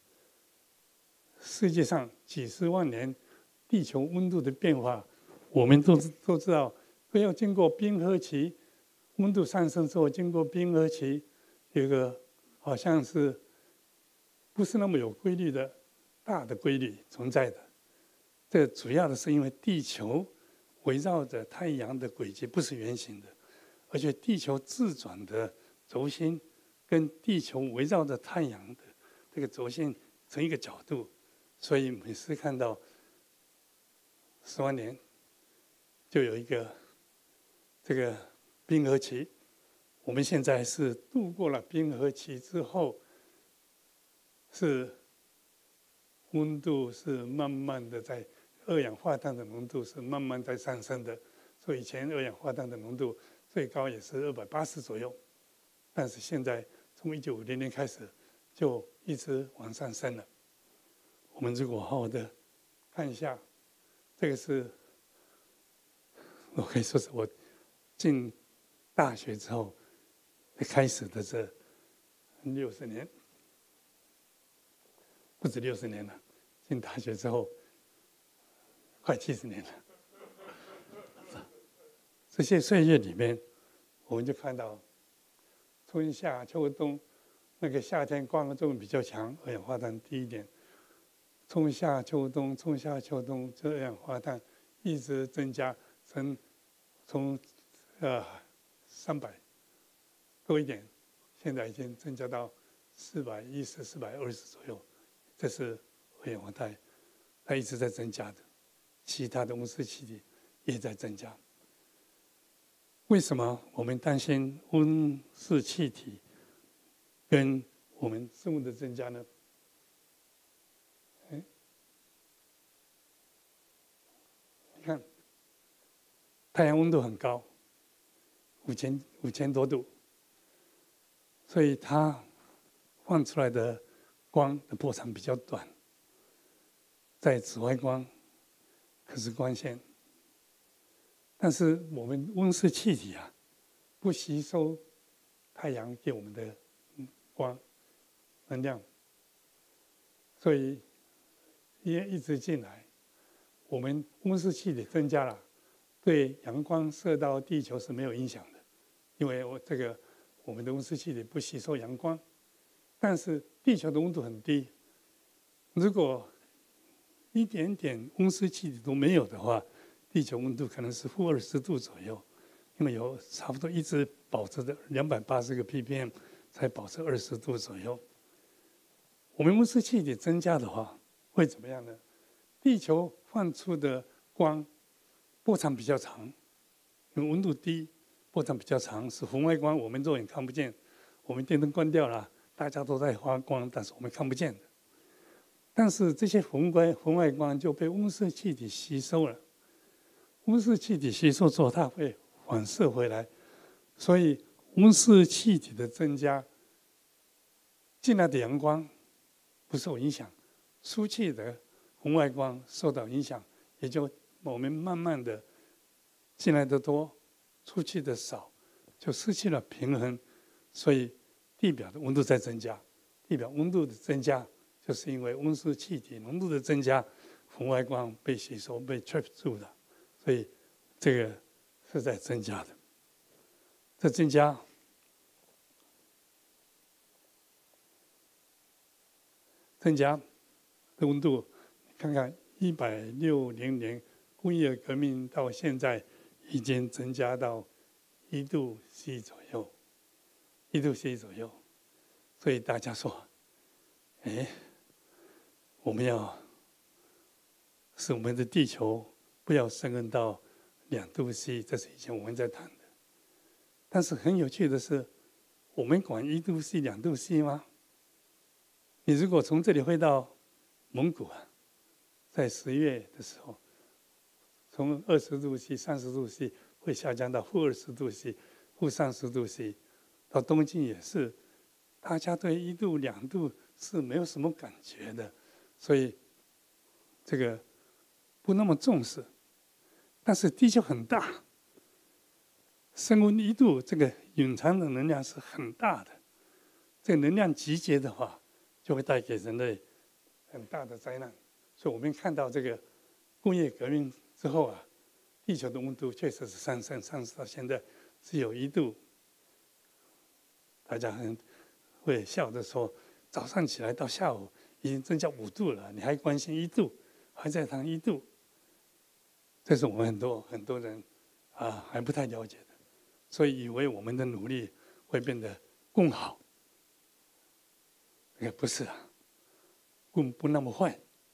世界上几十万年地球温度的变化，我们都都知道，会要经过冰河期，温度上升之后，经过冰河期，有一个好像是不是那么有规律的大的规律存在的。这主要的是因为地球围绕着太阳的轨迹不是圆形的，而且地球自转的轴心跟地球围绕着太阳的这个轴心成一个角度，所以每次看到十万年就有一个这个冰河期。我们现在是度过了冰河期之后，是温度是慢慢的在二氧化碳的浓度是慢慢在上升的，所以以前二氧化碳的浓度最高也是二百八十左右，但是现在从一九五零年开始就一直往上升了。我们如果好好的看一下，这个是我可以说是我进大学之后开始的这六十年，不止六十年了。进大学之后，快七十年了。这些岁月里面，我们就看到春夏秋冬，那个夏天光合作用比较强，二氧化碳低一点。春夏秋冬，春夏秋冬，这二氧化碳一直增加，从从呃三百多一点，现在已经增加到四百一十、四百二十左右。这是二氧化碳，它一直在增加的，其他的温室气体也在增加。为什么我们担心温室气体跟我们生物的增加呢？哎，你看，太阳温度很高，五千五千多度，所以它放出来的光的波长比较短，在紫外光可是光线。但是我们温室气体啊，不吸收太阳给我们的光能量，所以也一直进来。我们温室气体增加了，对阳光射到地球是没有影响的，因为我这个我们的温室气体不吸收阳光。但是地球的温度很低，如果一点点温室气体都没有的话，地球温度可能是负二十度左右，因为有差不多一直保持着两百八十个 ppm 才保持二十度左右。我们温室气体增加的话，会怎么样呢？地球放出的光波长比较长，因为温度低，波长比较长，是红外光，我们肉眼看不见。我们电灯关掉了，大家都在发光，但是我们看不见的。但是这些红外红外光就被温室气体吸收了。温室气体吸收之后，它会反射回来，所以温室气体的增加，进来的阳光不受影响，出去的红外光受到影响，也就我们慢慢的进来的多，出去的少，就失去了平衡，所以地表的温度在增加。地表温度的增加，就是因为温室气体浓度的增加，红外光被吸收被 trap 住了。所以这个是在增加的，这增加增加的温度，看看一百六零年工业革命到现在已经增加到一度 C 左右，一度 C 左右，所以大家说，哎，我们要使我们的地球不要升温到两度 C， 这是以前我们在谈的。但是很有趣的是，我们管一度 C、两度 C 吗？你如果从这里飞到蒙古啊，在十月的时候，从二十度 C、三十度 C 会下降到负二十度 C、负三十度 C， 到东京也是，大家对一度、两度是没有什么感觉的，所以这个不那么重视。但是地球很大，升温一度，这个蕴藏的能量是很大的。这个能量集结的话，就会带给人类很大的灾难。所以我们看到这个工业革命之后啊，地球的温度确实是上升，上升到现在只有一度。大家很会笑着说，早上起来到下午已经增加五度了，你还关心一度，还在谈一度。这是我们很多很多人啊还不太了解的，所以以为我们的努力会变得更好，也不是啊，更不那么坏，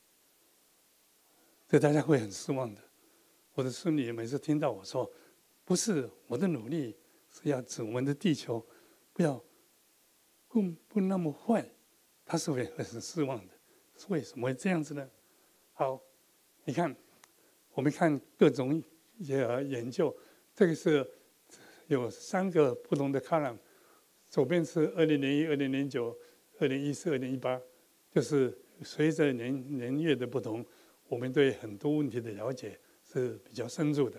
所以大家会很失望的。我的孙女每次听到我说，不是我的努力是要使我们的地球不要更不那么坏，她是会很失望的。为什么会这样子呢？好，你看。我们看各种研究，这个是有三个不同的 column， 左边是二零零一、二零零九、二零一四、二零一八，就是随着年年月的不同，我们对很多问题的了解是比较深入的。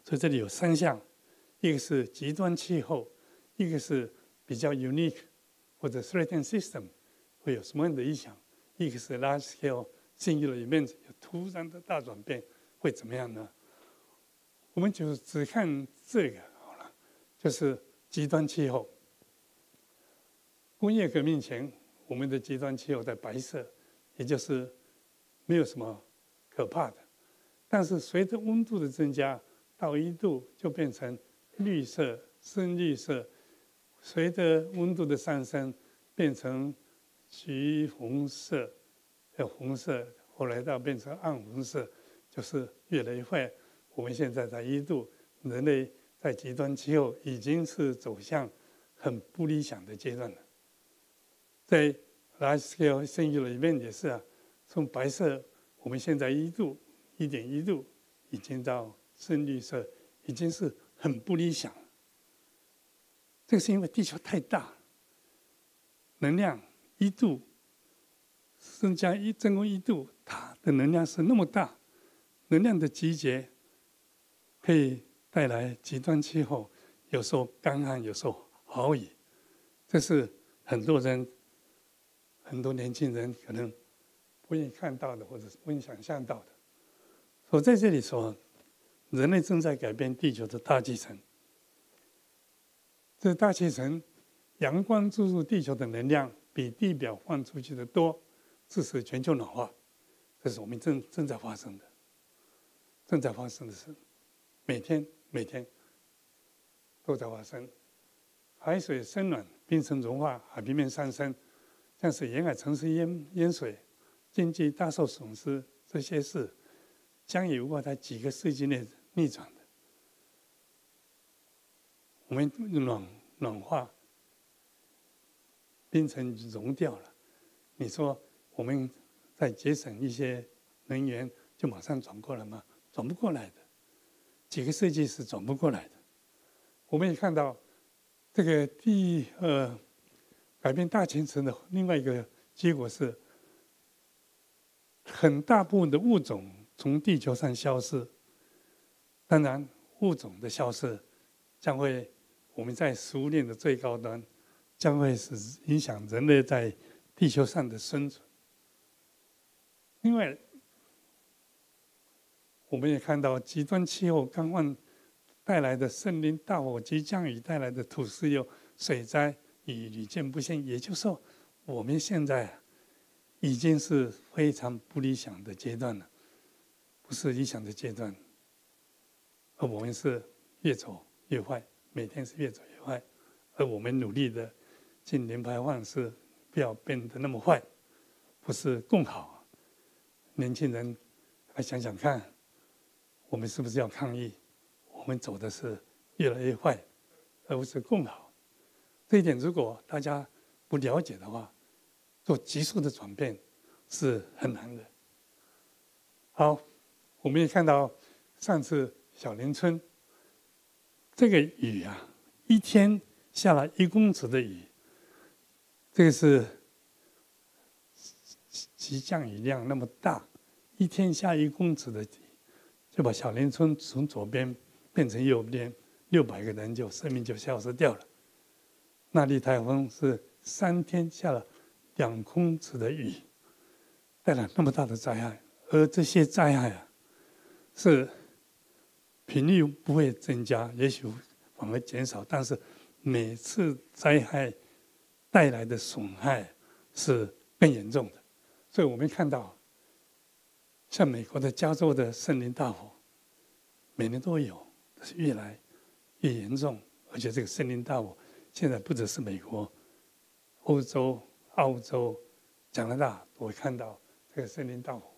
所以这里有三项，一个是极端气候，一个是比较 unique 或者 threatened system 会有什么样的影响，一个是 large scale singular event 有突然的大转变会怎么样呢？我们就只看这个好了，就是极端气候。工业革命前，我们的极端气候在白色，也就是没有什么可怕的。但是随着温度的增加，到一度就变成绿色、深绿色；随着温度的上升，变成橘红色、呃红色，后来到变成暗红色，就是越来越坏。我们现在在一度，人类在极端气候已经是走向很不理想的阶段了。在 large scale singular event 也是啊，从白色我们现在一度、一点一度，已经到深绿色，已经是很不理想。这个是因为地球太大，能量一度增加一增温一度，它的能量是那么大，能量的集结可以带来极端气候，有时候干旱，有时候豪雨，这是很多人。很多年轻人可能不愿意看到的，或者是不愿意想象到的。我在这里说，人类正在改变地球的大气层。这大气层，阳光注入地球的能量比地表放出去的多，致使全球暖化。这是我们正正在发生的，正在发生的事，每天每天都在发生。海水升暖，冰层融化，海平面上升。像是沿海城市淹淹水、经济大受损失，这些事将也无法在几个世纪内逆转的。我们暖暖化，冰层融掉了，你说我们再节省一些能源，就马上转过来吗？转不过来的，几个世纪是转不过来的。我们也看到这个第呃。改变大气层的另外一个结果是，很大部分的物种从地球上消失。当然，物种的消失将会，我们在食物链的最高端，将会是影响人类在地球上的生存。另外，我们也看到极端气候干旱带来的森林大火及降雨带来的土石流、水灾。已屡见不鲜，也就是说，我们现在已经是非常不理想的阶段了，不是理想的阶段，而我们是越走越坏，每天是越走越坏，而我们努力的净零排放是不要变得那么坏，不是更好。年轻人，来想想看，我们是不是要抗议？我们走的是越来越坏，而不是更好。这一点，如果大家不了解的话，做急速的转变是很难的。好，我们也看到上次小林村这个雨啊，一天下了一公尺的雨，这个是其降雨量那么大，一天下一公尺的雨，就把小林村从左边变成右边，六百个人就生命就消失掉了。那莉台风是三天下了两公尺的雨，带来那么大的灾害，而这些灾害啊，是频率不会增加，也许反而减少，但是每次灾害带来的损害是更严重的。所以我们看到，像美国的加州的森林大火，每年都有，但是越来越严重，而且这个森林大火。现在不只是美国、欧洲、澳洲、加拿大都会看到这个森林大火。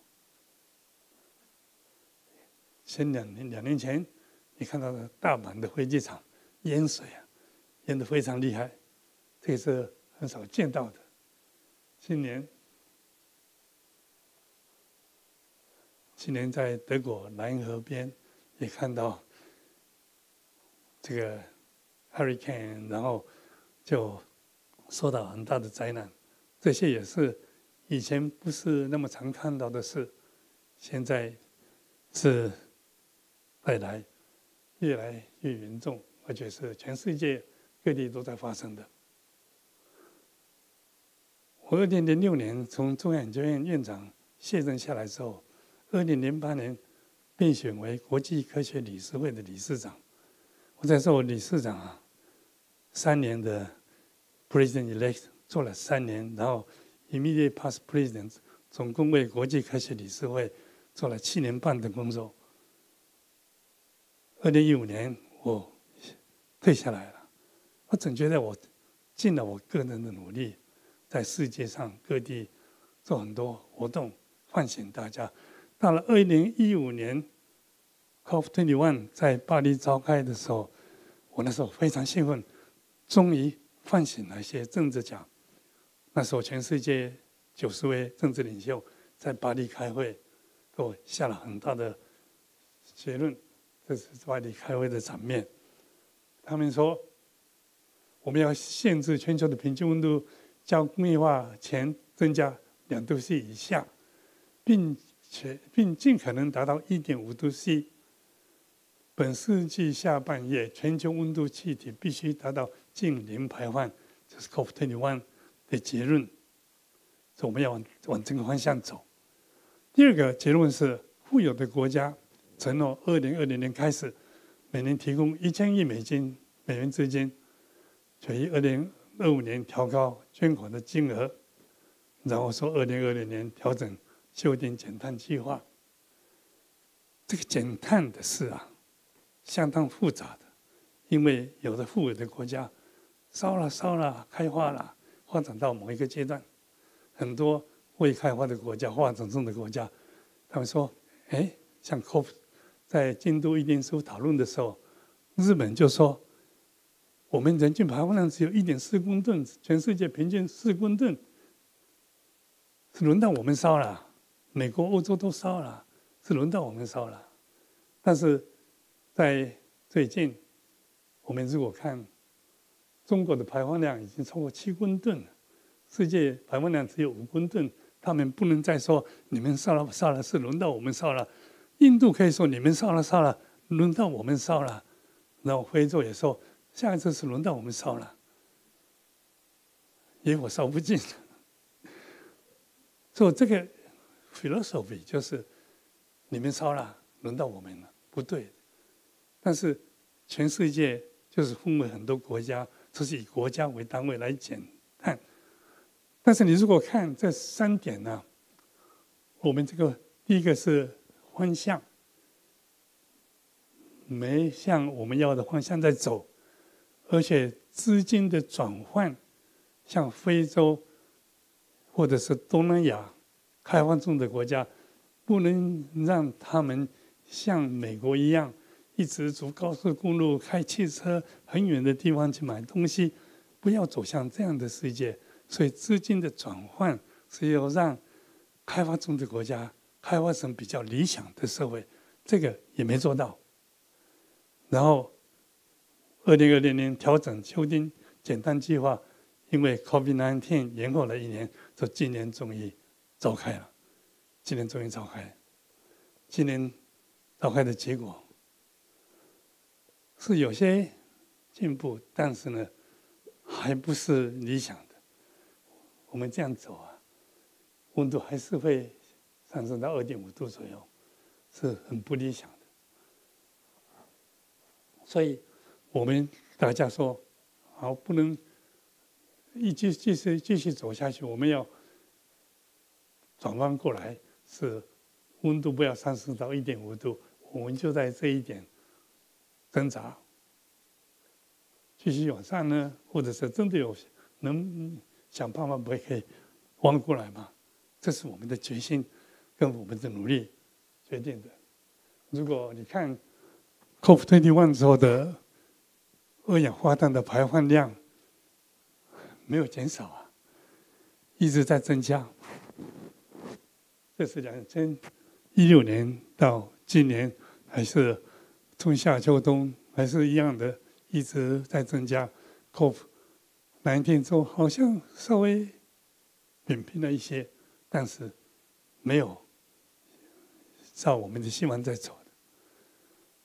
前两年、两年前，你看到的大阪的飞机场淹水啊，淹得非常厉害，这个是很少见到的。今年，今年在德国莱茵河边也看到这个。Hurricane， 然后就受到很大的灾难，这些也是以前不是那么常看到的事，现在是带来越来越严重，而且是全世界各地都在发生的。我二零零六年从中央研究院院长卸任下来之后，二零零八年被选为国际科学理事会的理事长。我在做理事长啊，三年的 President elect 做了三年，然后 Immediate Past President 总共为国际科学理事会做了七年半的工作。二零一五年我退下来了，我总觉得我尽了我个人的努力，在世界上各地做很多活动，唤醒大家。到了二零一五年 C O P 二十一 在巴黎召开的时候，我那时候非常兴奋，终于唤醒了一些政治家。那时候全世界九十位政治领袖在巴黎开会，都下了很大的结论。这是巴黎开会的场面。他们说，我们要限制全球的平均温度较工业化前增加两度 C 以下，并且并尽可能达到一点五度 C。本世纪下半叶，全球温度气体必须达到近零排放，这是 C O P 二十一 的结论。所以我们要往往这个方向走。第二个结论是，富有的国家承诺二零二零年开始，每年提供一千亿美金美元资金，却于二零二五年调高捐款的金额，然后说二零二零年调整修订减碳计划。这个减碳的事啊，相当复杂的，因为有的富有的国家烧了烧了开发了，发展到某一个阶段，很多未开发的国家、发展中的国家，他们说：“哎，像 C O P 在京都议定书讨论的时候，日本就说，我们人均排放量只有一点四公吨，全世界平均四公吨，是轮到我们烧了。美国、欧洲都烧了，是轮到我们烧了。但是在最近，我们如果看中国的排放量已经超过七公吨了，世界排放量只有五公吨，他们不能再说你们烧了烧了，是轮到我们烧了。印度可以说你们烧了烧了，轮到我们烧了。然后非洲也说下一次是轮到我们烧了，野火烧不尽。所以这个 philosophy 就是你们烧了，轮到我们了，不对。但是全世界就是分为很多国家，这是以国家为单位来减碳。但是你如果看这三点呢、啊，我们这个第一个是方向，没向我们要的方向在走，而且资金的转换，像非洲或者是东南亚开发中的国家，不能让他们像美国一样，一直走高速公路、开汽车很远的地方去买东西，不要走向这样的世界。所以资金的转换是要让开发中的国家开发成比较理想的社会，这个也没做到。然后二零二零年调整修订减碳计划，因为 COVID 十九 延后了一年，就今年终于召开了。今年终于召开，今年召开的结果是有些进步，但是呢，还不是理想的。我们这样走啊，温度还是会上升到二点五度左右，是很不理想的。所以，我们大家说，好，不能一继继续继续走下去，我们要转弯过来，是温度不要上升到一点五度，我们就在这一点挣扎。继续往上呢，或者是真的有能想办法不会可以弯过来吗？这是我们的决心跟我们的努力决定的。如果你看 C O P 二十一 之后的二氧化碳的排放量没有减少啊，一直在增加。这是两千一六年到今年还是春夏秋冬还是一样的，一直在增加。C O P 十九 之后好像稍微扁平了一些，但是没有照我们的希望在走的。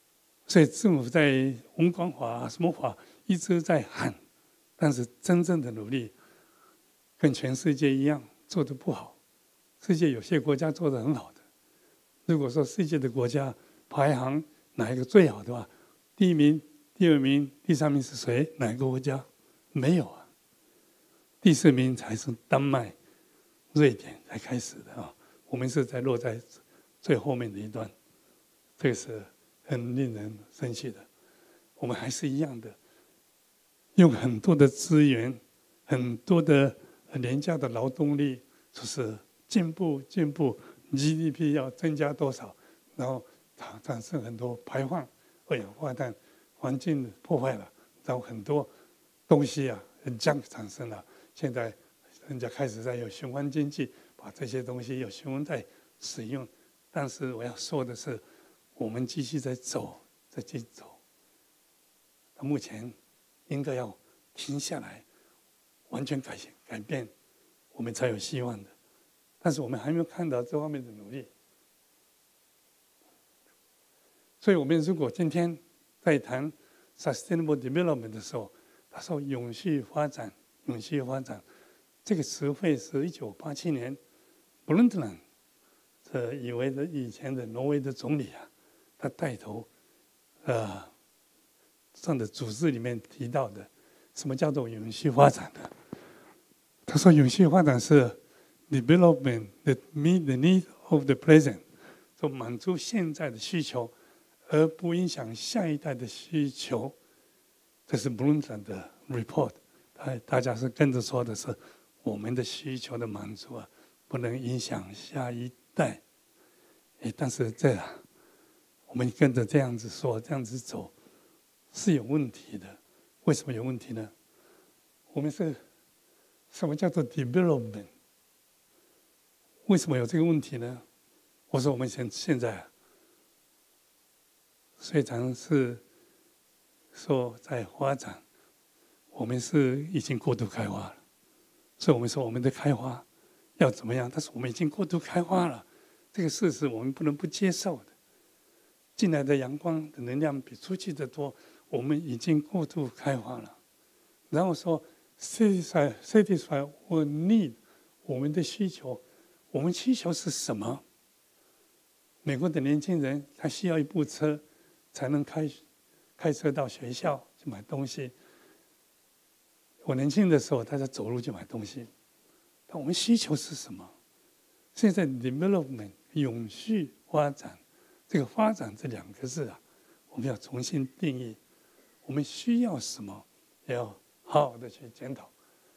所以政府在文管法啊什么法一直在喊，但是真正的努力跟全世界一样做得不好。世界有些国家做得很好的，如果说世界的国家排行哪一个最好的话，第一名、第二名、第三名是谁？哪一个国家？没有啊。第四名才是丹麦、瑞典才开始的啊，我们是在落在最后面的一端，这个是很令人生气的。我们还是一样的，用很多的资源、很多的廉价的劳动力，就是进步进步 ，G D P 要增加多少，然后产生很多排放二氧化碳，环境破坏了，然后很多东西啊，将产生了。现在人家开始在有循环经济，把这些东西有循环在使用。但是我要说的是，我们继续在走，在继续走。到目前应该要停下来，完全改改变，我们才有希望的。但是我们还没有看到这方面的努力。所以我们如果今天在谈 sustainable development 的时候，他说永续发展。永续发展这个词汇是一九八七年 Brundtland 这以为的以前的挪威的总理啊，他带头呃上的组织里面提到的，什么叫做永续发展的？他说永续发展是 development that meet the need of the present， 就满足现在的需求，而不影响下一代的需求。这是 Brundtland 的 report。大家是跟着说的是，我们的需求的满足啊，不能影响下一代。哎，但是这样，我们跟着这样子说，这样子走，是有问题的。为什么有问题呢？我们是什么叫做 development？ 为什么有这个问题呢？我说我们现现在啊，虽然是说在发展。我们是已经过度开发了，所以我们说我们的开发要怎么样？但是我们已经过度开发了，这个事实我们不能不接受的。进来的阳光的能量比出去的多，我们已经过度开发了。然后说 satisfy satisfy our need， 我们的需求，我们需求是什么？美国的年轻人他需要一部车才能开开车到学校去买东西。我年轻的时候，大家走路就买东西。但我们需求是什么？现在 development 永续发展，这个发展这两个字啊，我们要重新定义。我们需要什么，也要好好的去检讨。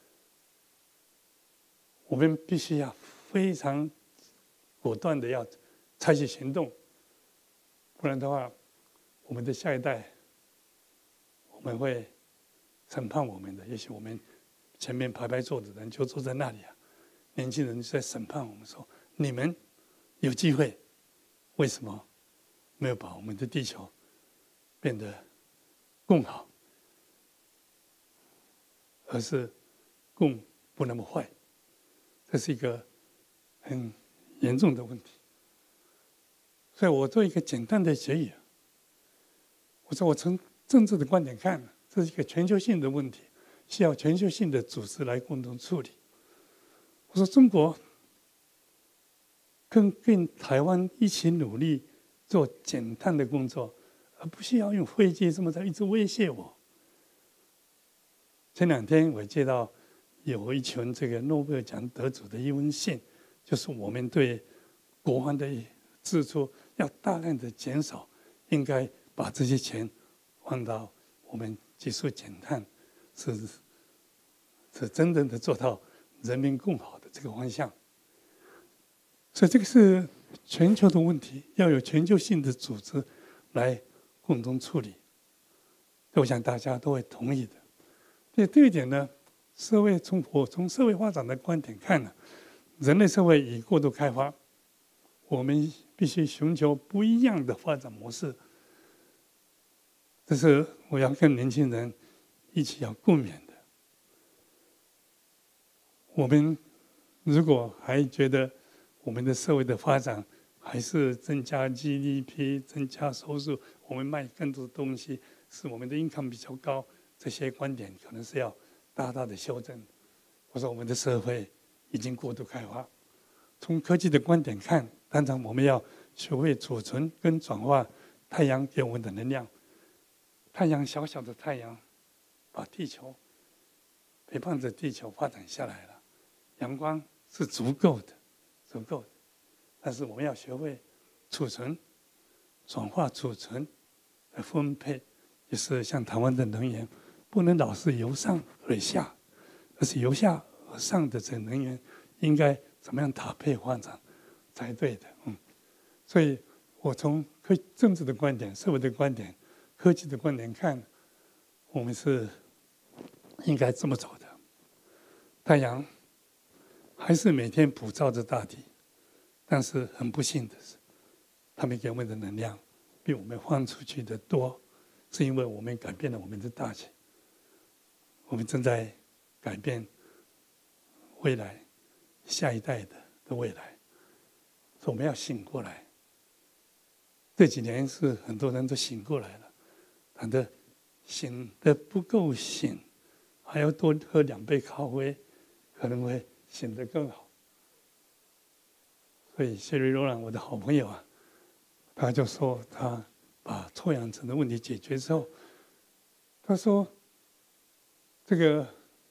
我们必须要非常果断的要采取行动，不然的话，我们的下一代我们会审判我们的。也许我们前面排排坐的人就坐在那里啊，年轻人在审判我们说：你们有机会，为什么没有把我们的地球变得更好，而是更不那么坏？这是一个很严重的问题。所以我做一个简单的结语，我说我从政治的观点看，这是一个全球性的问题，需要全球性的组织来共同处理。我说中国跟跟台湾一起努力做减碳的工作，而不需要用飞机这么在一直威胁我。前两天我接到有一群这个诺贝尔奖得主的一封信，就是我们对国防的支出要大量的减少，应该把这些钱放到我们技术减碳，是是真正的做到人民更好的这个方向。所以这个是全球的问题，要有全球性的组织来共同处理。我想大家都会同意的。对这一点呢，社会从我从社会发展的观点看呢，人类社会已过度开发，我们必须寻求不一样的发展模式。这是我要跟年轻人一起要共勉的。我们如果还觉得我们的社会的发展还是增加 G D P、增加收入，我们卖更多东西，使我们的 income 比较高，这些观点可能是要大大的修正。我说我们的社会已经过度开发，从科技的观点看，当然我们要学会储存跟转化太阳给我们的能量。太阳小小的太阳，把地球陪伴着地球发展下来了，阳光是足够的，足够的。但是我们要学会储存、转化、储存来分配，也是像台湾的能源，不能老是由上而下，而是由下而上的这个能源应该怎么样搭配发展才对的。嗯，所以我从科政治的观点、社会的观点、科技的观点看，我们是应该这么走的。太阳还是每天普照着大地，但是很不幸的是，它们给我们的能量比我们放出去的多，是因为我们改变了我们的大气，我们正在改变未来下一代的的未来，所以我们要醒过来。这几年是很多人都醒过来了，但是醒得不够醒，还要多喝两杯咖啡，可能会醒得更好。所以谢瑞罗兰，我的好朋友啊，他就说他把臭氧层的问题解决之后，他说这个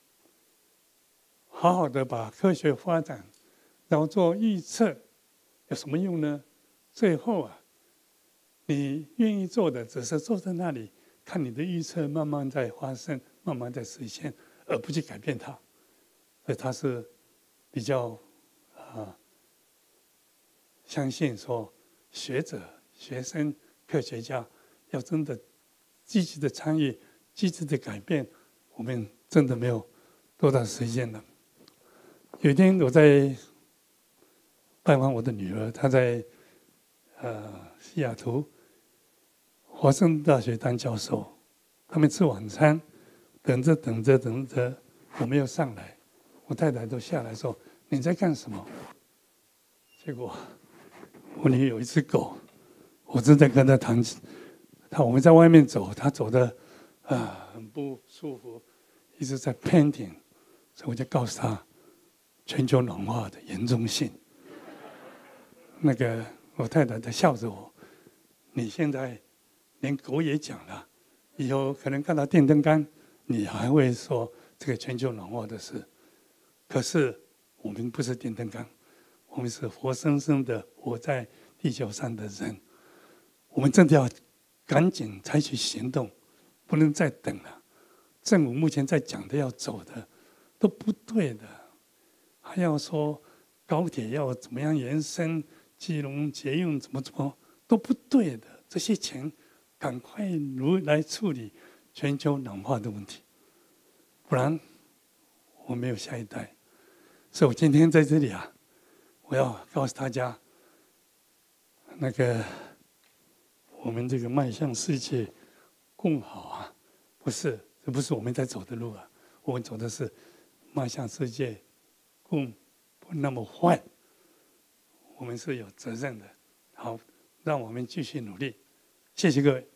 好好的把科学发展，然后做预测，有什么用呢？最后啊，你愿意做的只是坐在那里看你的预测慢慢在发生，慢慢在实现，而不去改变它。所以他是比较啊。相信说，学者、学生、科学家要真的积极的参与、积极的改变，我们真的没有多大时间了。有一天我在拜访我的女儿，她在呃西雅图华盛顿大学当教授，他们吃晚餐，等着等着等着，我没有上来，我太太都下来说：“你在干什么？”结果。我女儿有一只狗，我正在跟她谈，她我们在外面走，她走的啊很不舒服，一直在 panting， 所以我就告诉她全球暖化的严重性。那个我太太在笑着我，你现在连狗也讲了，以后可能看到电灯杆，你还会说这个全球暖化的事。可是我们不是电灯杆。我们是活生生的活在地球上的人，我们真的要赶紧采取行动，不能再等了。政府目前在讲的要走的都不对的，还要说高铁要怎么样延伸，基隆捷运怎么怎么都不对的。这些钱赶快如来处理全球暖化的问题，不然我没有下一代。所以我今天在这里啊。我要告诉大家，那个我们这个迈向世界更好啊，不是，这不是我们在走的路啊，我们走的是迈向世界更不那么坏，我们是有责任的。好，让我们继续努力，谢谢各位。